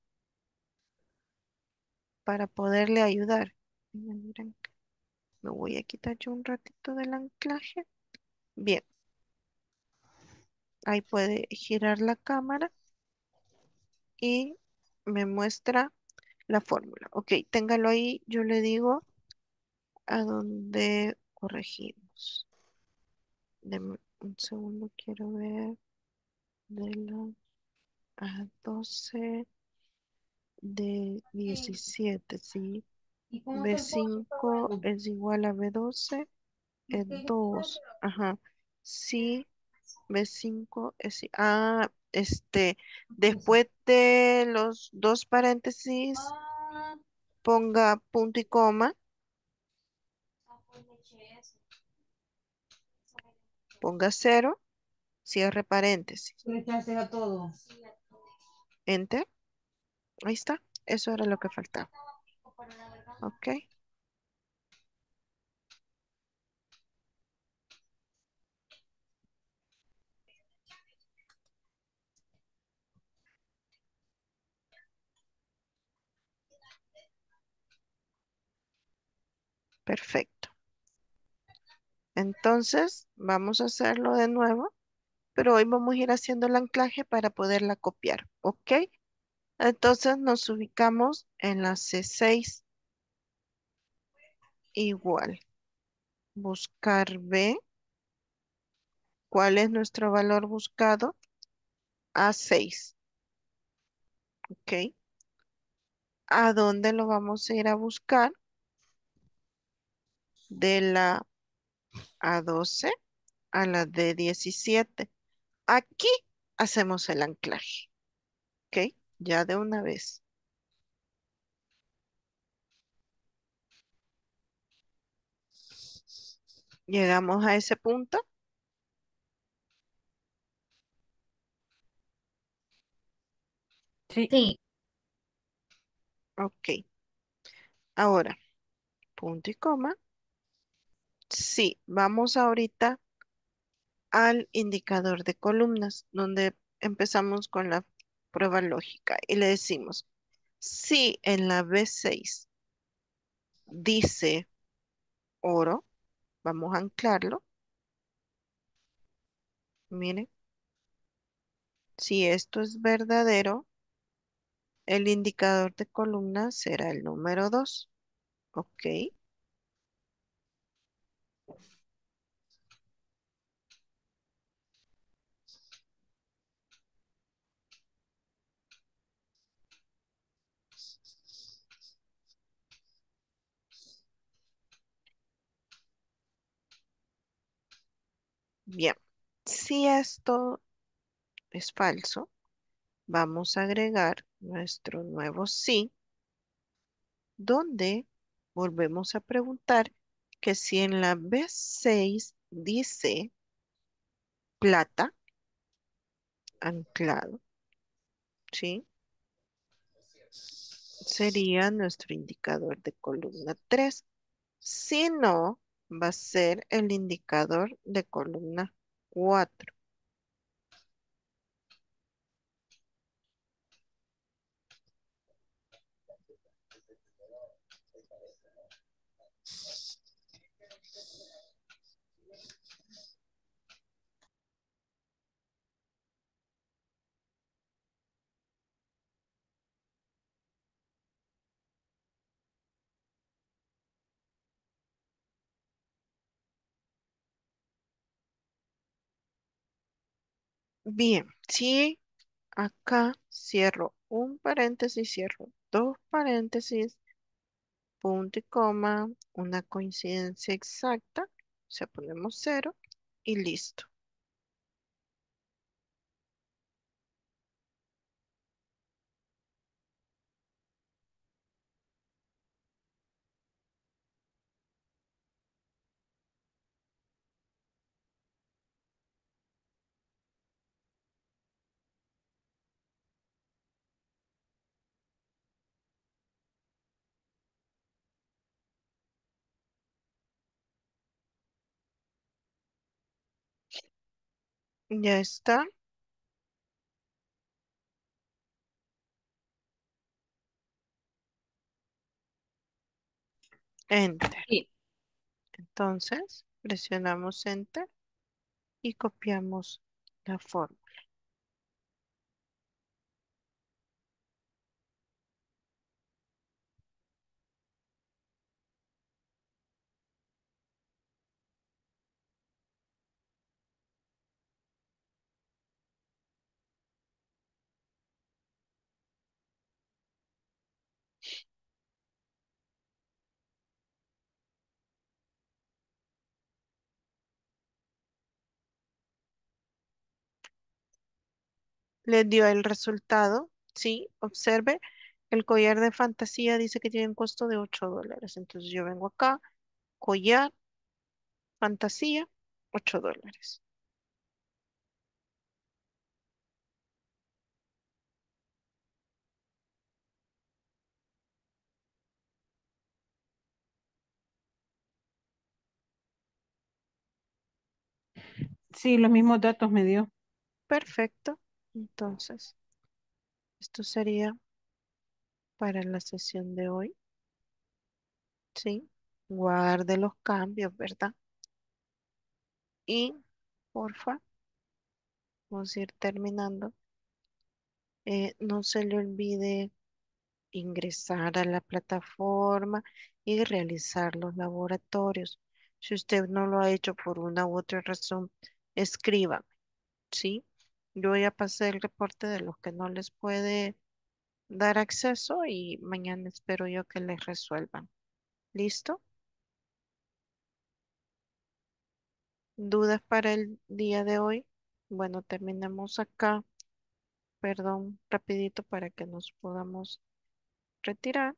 [SPEAKER 1] Para poderle ayudar. Miren, me voy a quitar yo un ratito del anclaje. Bien, ahí puede girar la cámara y me muestra la fórmula. Ok, téngalo ahí, yo le digo a dónde corregimos. Deme un segundo, quiero ver de la a doce de diecisiete, sí. b cinco es igual a b doce, es dos. Ajá. Sí, b cinco es... i- Ah, este, después de los dos paréntesis, ponga punto y coma, ponga cero, cierre paréntesis.
[SPEAKER 7] ¿Tú le echaste a todo?
[SPEAKER 1] Enter. Ahí está. Eso era lo que faltaba. Ok, perfecto. Entonces, vamos a hacerlo de nuevo, pero hoy vamos a ir haciendo el anclaje para poderla copiar. ¿Ok? Entonces nos ubicamos en la C seis igual. Buscar B. ¿Cuál es nuestro valor buscado? A seis. ¿Ok? ¿A dónde lo vamos a ir a buscar? De la A doce a la D diecisiete. Aquí hacemos el anclaje. ¿Ok? Ya de una vez. Llegamos a ese punto.
[SPEAKER 7] Sí.
[SPEAKER 4] Sí,
[SPEAKER 1] Ok. Ahora, punto y coma. Sí, vamos ahorita al indicador de columnas, donde empezamos con la prueba lógica y le decimos, si en la B seis dice oro, vamos a anclarlo. Miren, si esto es verdadero, el indicador de columna será el número dos. Ok, bien. Si esto es falso, vamos a agregar nuestro nuevo sí, donde volvemos a preguntar que si en la B seis dice plata, anclado, ¿sí? sería nuestro indicador de columna tres. Si no, va a ser el indicador de columna cuatro. Bien, si acá cierro un paréntesis, cierro dos paréntesis, punto y coma, una coincidencia exacta, o sea, ponemos cero y listo. Ya está. Enter.
[SPEAKER 2] Sí.
[SPEAKER 1] Entonces, presionamos Enter y copiamos la forma. Le dio el resultado. Sí, observe. El collar de fantasía dice que tiene un costo de ocho dólares. Entonces yo vengo acá, collar, fantasía, ocho dólares.
[SPEAKER 7] Sí, los mismos datos me dio.
[SPEAKER 1] Perfecto. Entonces, esto sería para la sesión de hoy. Sí, guarde los cambios, ¿verdad? Y, porfa, vamos a ir terminando. Eh, no se le olvide ingresar a la plataforma y realizar los laboratorios. Si usted no lo ha hecho por una u otra razón, escríbame, ¿sí? Yo ya pasé el reporte de los que no les puede dar acceso y mañana espero yo que les resuelvan. ¿Listo? ¿Dudas para el día de hoy? Bueno, terminamos acá. Perdón, rapidito para que nos podamos retirar.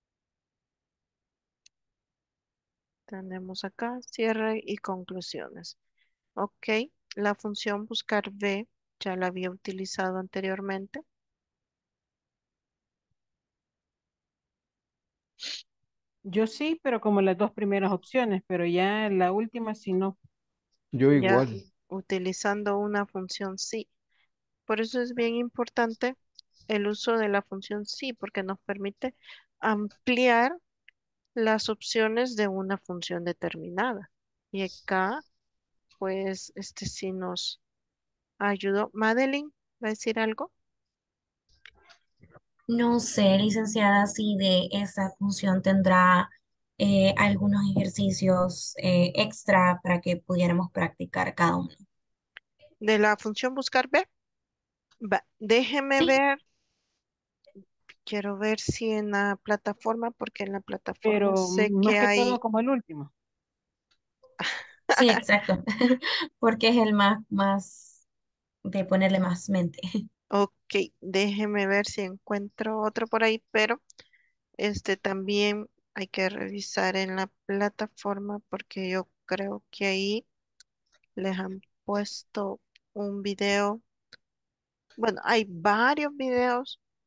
[SPEAKER 1] Tenemos acá cierre y conclusiones. Ok, la función buscar B ya la había utilizado anteriormente.
[SPEAKER 7] Yo sí, pero como las dos primeras opciones, pero ya la última sí no.
[SPEAKER 8] Yo
[SPEAKER 1] Ya
[SPEAKER 8] igual.
[SPEAKER 1] utilizando una función sí. Por eso es bien importante el uso de la función sí, porque nos permite ampliar las opciones de una función determinada. Y acá, pues, este sí nos ayudó. Madeline, ¿va a decir algo?
[SPEAKER 4] No sé, licenciada, si de esa función tendrá eh, algunos ejercicios eh, extra para que pudiéramos practicar cada uno.
[SPEAKER 1] De la función buscar B. Va, déjeme
[SPEAKER 4] Sí,
[SPEAKER 1] ver, quiero ver si en la plataforma, porque en la plataforma
[SPEAKER 7] Pero
[SPEAKER 1] sé
[SPEAKER 7] más
[SPEAKER 1] que
[SPEAKER 7] que todo
[SPEAKER 1] hay,
[SPEAKER 7] como el último.
[SPEAKER 4] sí, exacto, porque es el más, más de ponerle más mente.
[SPEAKER 1] ok, déjeme ver si encuentro otro por ahí, pero este también hay que revisar en la plataforma porque yo creo que ahí les han puesto un video. Bueno, hay varios videos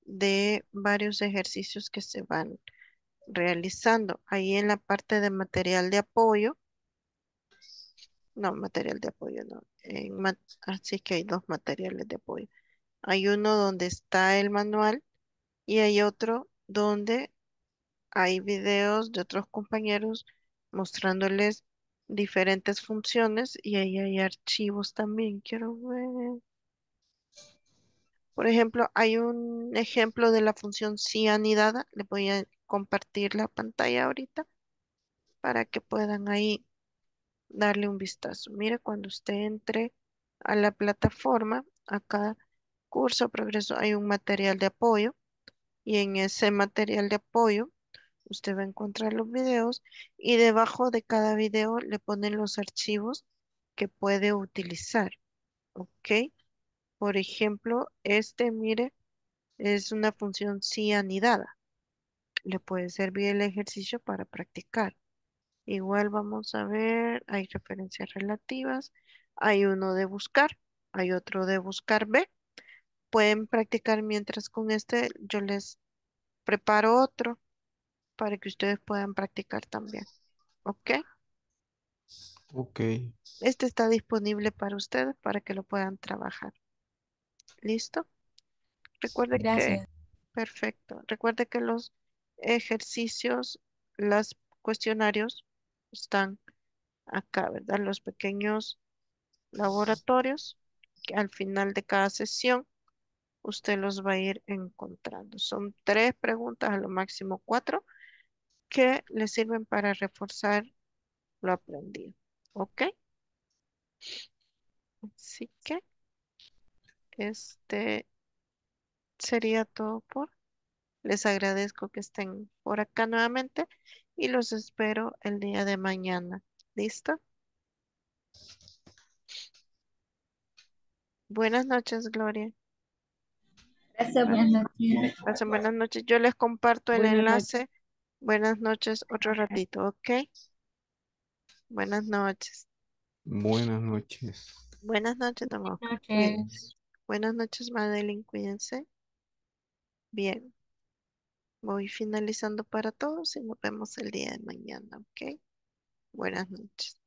[SPEAKER 1] de varios ejercicios que se van realizando. Ahí en la parte de material de apoyo, no, material de apoyo, no. En ma- así que hay dos materiales de apoyo. Hay uno donde está el manual y hay otro donde hay videos de otros compañeros mostrándoles diferentes funciones y ahí hay archivos también. Quiero ver. Por ejemplo, hay un ejemplo de la función si anidada. Le voy a compartir la pantalla ahorita para que puedan ahí darle un vistazo. Mire, cuando usted entre a la plataforma, acá curso progreso, hay un material de apoyo y en ese material de apoyo usted va a encontrar los videos y debajo de cada video le ponen los archivos que puede utilizar. ¿Ok? Por ejemplo, este, mire, es una función si anidada. Le puede servir el ejercicio para practicar. Igual vamos a ver, hay referencias relativas, hay uno de buscar, hay otro de buscar B. Pueden practicar mientras con este yo les preparo otro para que ustedes puedan practicar también. ¿Ok?
[SPEAKER 8] Ok,
[SPEAKER 1] Este está disponible para ustedes para que lo puedan trabajar. ¿Listo? Recuerde que,
[SPEAKER 4] Gracias.
[SPEAKER 1] perfecto. Recuerde que los ejercicios, los cuestionarios están acá, ¿verdad? Los pequeños laboratorios que al final de cada sesión usted los va a ir encontrando. Son tres preguntas, a lo máximo cuatro, que le sirven para reforzar lo aprendido. ¿Ok? Así que este sería todo por. Les agradezco que estén por acá nuevamente y los espero el día de mañana. ¿Listo? Buenas noches, Gloria.
[SPEAKER 9] Gracias, buenas noches.
[SPEAKER 1] Pasen buenas noches. Yo les comparto el
[SPEAKER 7] Buenas noches.
[SPEAKER 1] enlace. Buenas noches, otro ratito, ¿ok? Buenas noches.
[SPEAKER 8] buenas noches.
[SPEAKER 1] Buenas noches, don
[SPEAKER 4] Buenas
[SPEAKER 1] Oscar. Cuídense.
[SPEAKER 4] noches.
[SPEAKER 1] Buenas noches, Madeline. Cuídense. Bien. Voy finalizando para todos y nos vemos el día de mañana, ¿ok? Buenas noches.